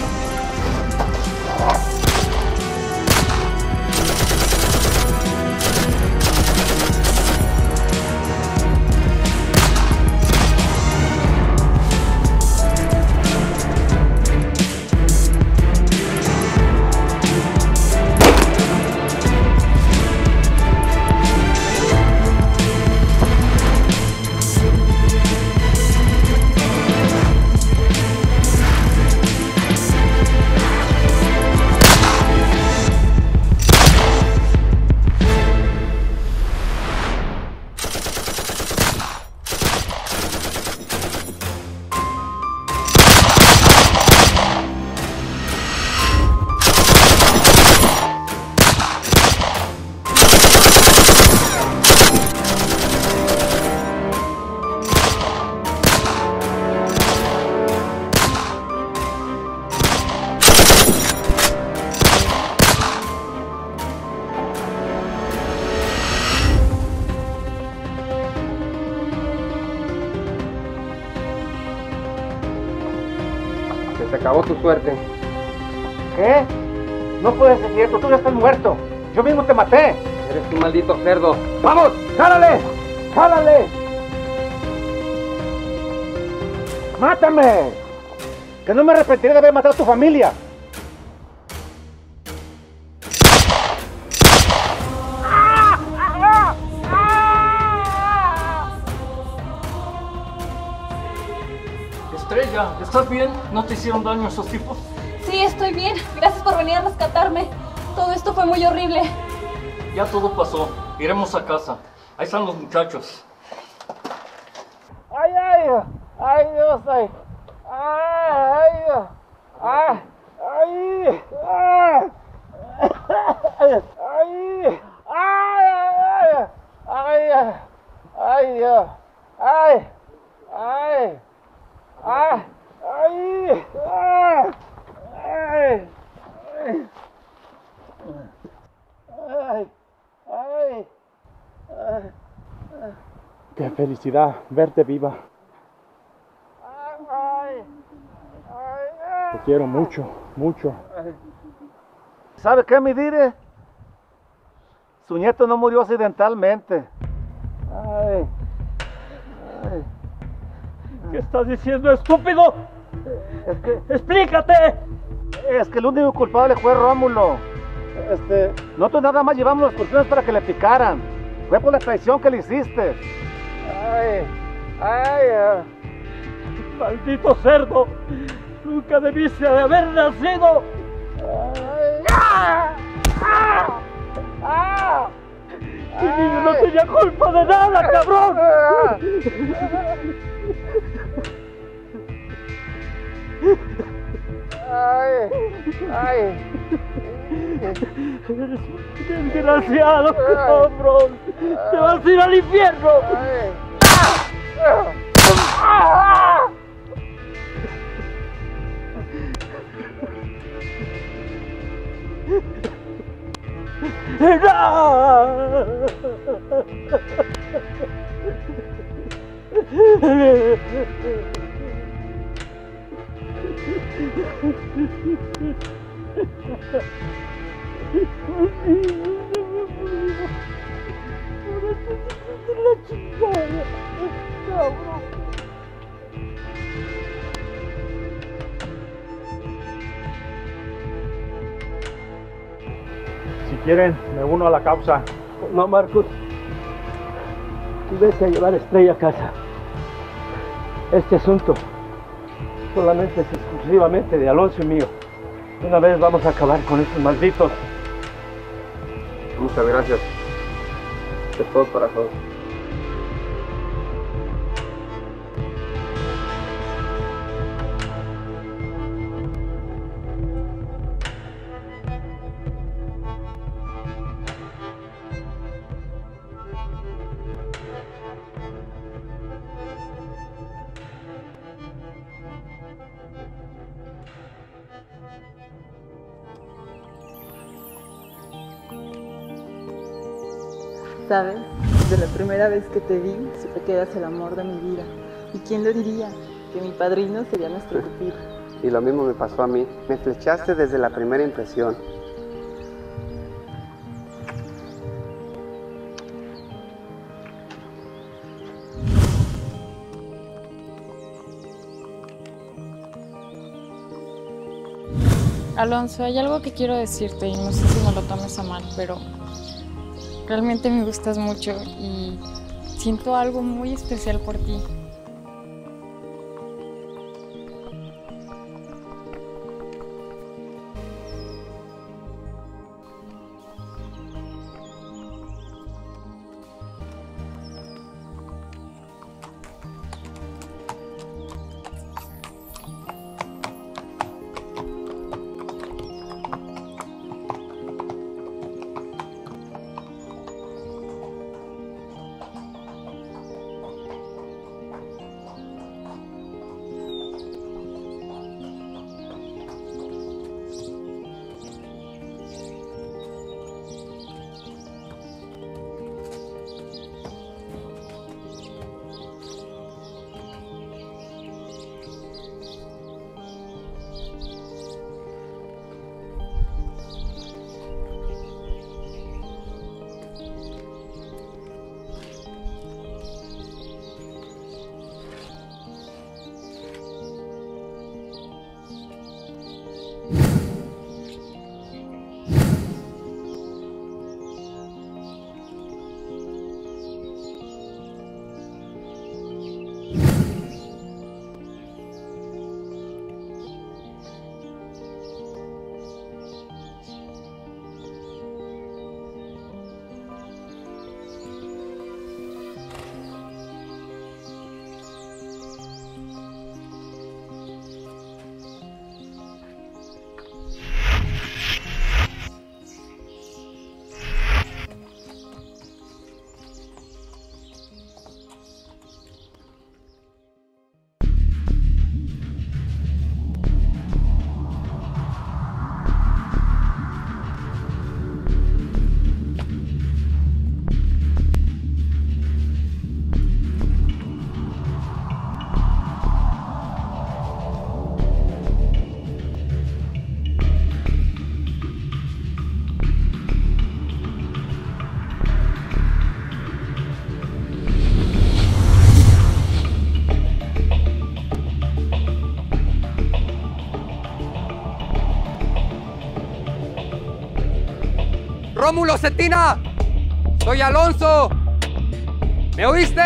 Se acabó tu suerte. ¿Qué? No puede ser cierto, tú ya estás muerto. Yo mismo te maté. Eres un maldito cerdo. ¡Vamos! ¡Jálale! ¡Jálale! ¡Mátame! Que no me arrepentiré de haber matado a tu familia. Estrella, ¿estás bien? ¿No te hicieron daño esos tipos? Sí, estoy bien. Gracias por venir a rescatarme. Todo esto fue muy horrible. Ya todo pasó. Iremos a casa. Ahí están los muchachos. ¡Ay, ay! ¡Ay, Dios! ¡Ay! ¡Ay! ¡Ay! ¡Ay! ¡Ay! ¡Ay! ¡Ay! ¡Ay! ¡Ay! ¡Ay, Dios! ¡Ay! ¡Ay! ¡Ay! ¡Ay! ¡Ay! ¡Ay! ¡Ay! ¡Ay! ¡Ay! ¡Qué felicidad verte viva! Te quiero mucho, mucho. ¿Sabe qué, mi dire? Su nieto no murió accidentalmente. Ay. Ay. ¿Qué estás diciendo, estúpido? Es que... ¡Explícate! Es que el único culpable fue Rómulo. Este... Nosotros nada más llevamos los escorpiones para que le picaran. Fue por la traición que le hiciste. Ay, ay, ay. ¡Maldito cerdo! ¡Nunca debiste de haber nacido! Ay, ah, ah, ah, ¡Mi niño no tenía culpa de nada, cabrón! Ay, ay. Eres un desgraciado, cabrón. Te vas a ir al infierno. Ay. Ah, ah, ah. ¡No! Si quieren, me uno a la causa. No, Marcos. Tú vete a llevar a Estrella a casa. Este asunto solamente es exclusivamente de Alonso y mío. De una vez vamos a acabar con estos malditos. Muchas gracias. De todo corazón. ¿Sabes? Desde la primera vez que te vi, supe que eras el amor de mi vida. ¿Y quién lo diría? Que mi padrino sería nuestro cupido. Y lo mismo me pasó a mí. Me flechaste desde la primera impresión. Alonso, hay algo que quiero decirte y no sé si me lo tomes a mal, pero realmente me gustas mucho y siento algo muy especial por ti. ¡Rómulo Cetina! ¡Soy Alonso! ¿Me oíste?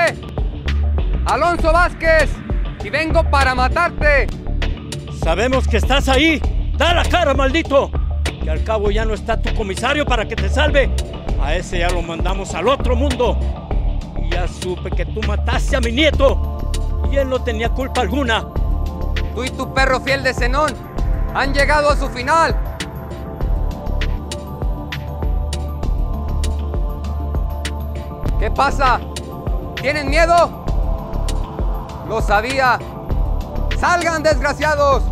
¡Alonso Vázquez! ¡Y vengo para matarte! Sabemos que estás ahí. ¡Da la cara, maldito! Que al cabo ya no está tu comisario para que te salve. A ese ya lo mandamos al otro mundo. Y ya supe que tú mataste a mi nieto. Y él no tenía culpa alguna. Tú y tu perro fiel de Zenón han llegado a su final. ¿Qué pasa? ¿Tienen miedo? Lo sabía. ¡Salgan, desgraciados!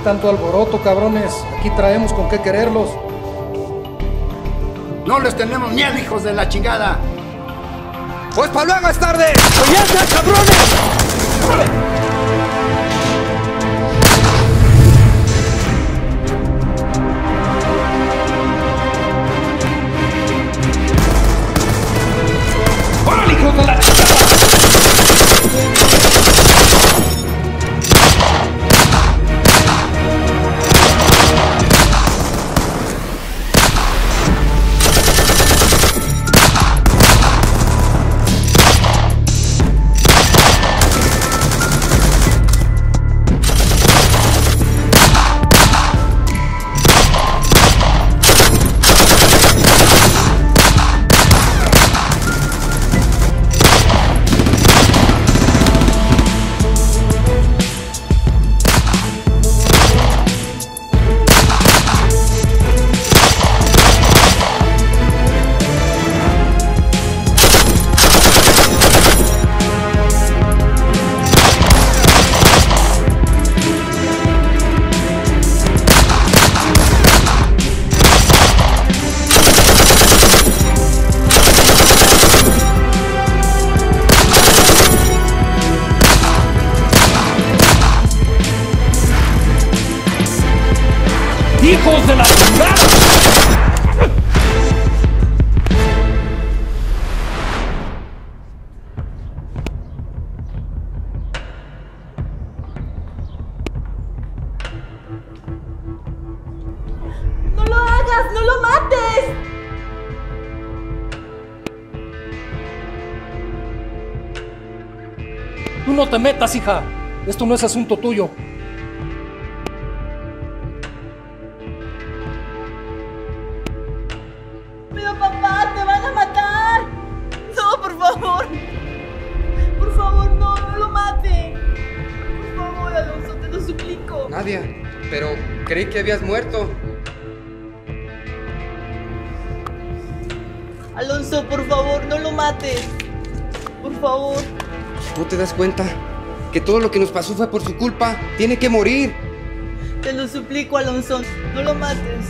tanto alboroto, cabrones. Aquí traemos con qué quererlos. No les tenemos miedo, hijos de la chingada. Pues para luego es tarde. ¡Pues ya está, cabrones! ¡Órale, hijos de la chingada! ¡Hijos de la chingada! ¡No lo hagas! ¡No lo mates! Tú no te metas, hija. Esto no es asunto tuyo. Pero papá, te van a matar. No, por favor. Por favor, no, no lo maten. Por favor, Alonso, te lo suplico. Nadia, pero creí que habías muerto. Alonso, por favor, no lo mates. Por favor. ¿No te das cuenta que todo lo que nos pasó fue por su culpa? Tiene que morir. Te lo suplico, Alonso, no lo mates.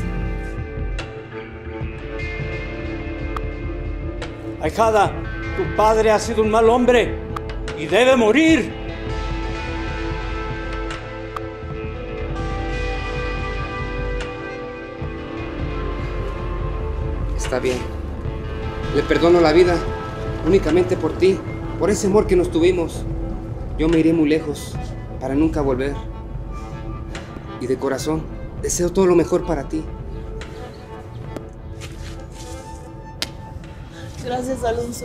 Ahijada, tu padre ha sido un mal hombre y debe morir. Está bien. Le perdono la vida únicamente por ti, por ese amor que nos tuvimos. Yo me iré muy lejos para nunca volver. Y de corazón, deseo todo lo mejor para ti. Gracias, Alonso.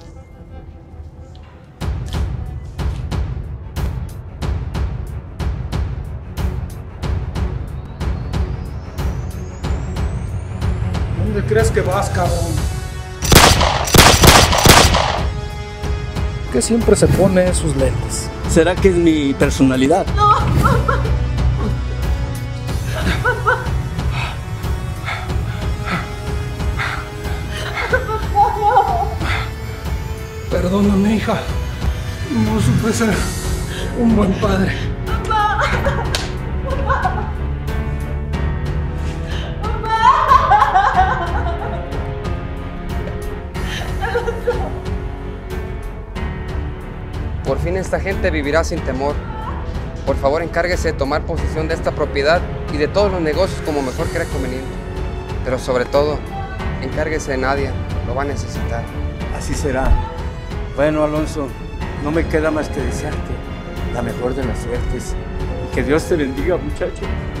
¿Dónde crees que vas, cabrón? Que siempre se pone esos lentes. ¿Será que es mi personalidad? No, papá. Papá. Perdóname, hija. No supe ser un buen padre. Papá. Papá. Papá. Alonso. Por fin esta gente vivirá sin temor. Por favor, encárguese de tomar posesión de esta propiedad y de todos los negocios como mejor crea conveniente. Pero sobre todo, encárguese de Nadia. Lo va a necesitar. Así será. Bueno, Alonso, no me queda más que desearte la mejor de las suertes. Y que Dios te bendiga, muchacho.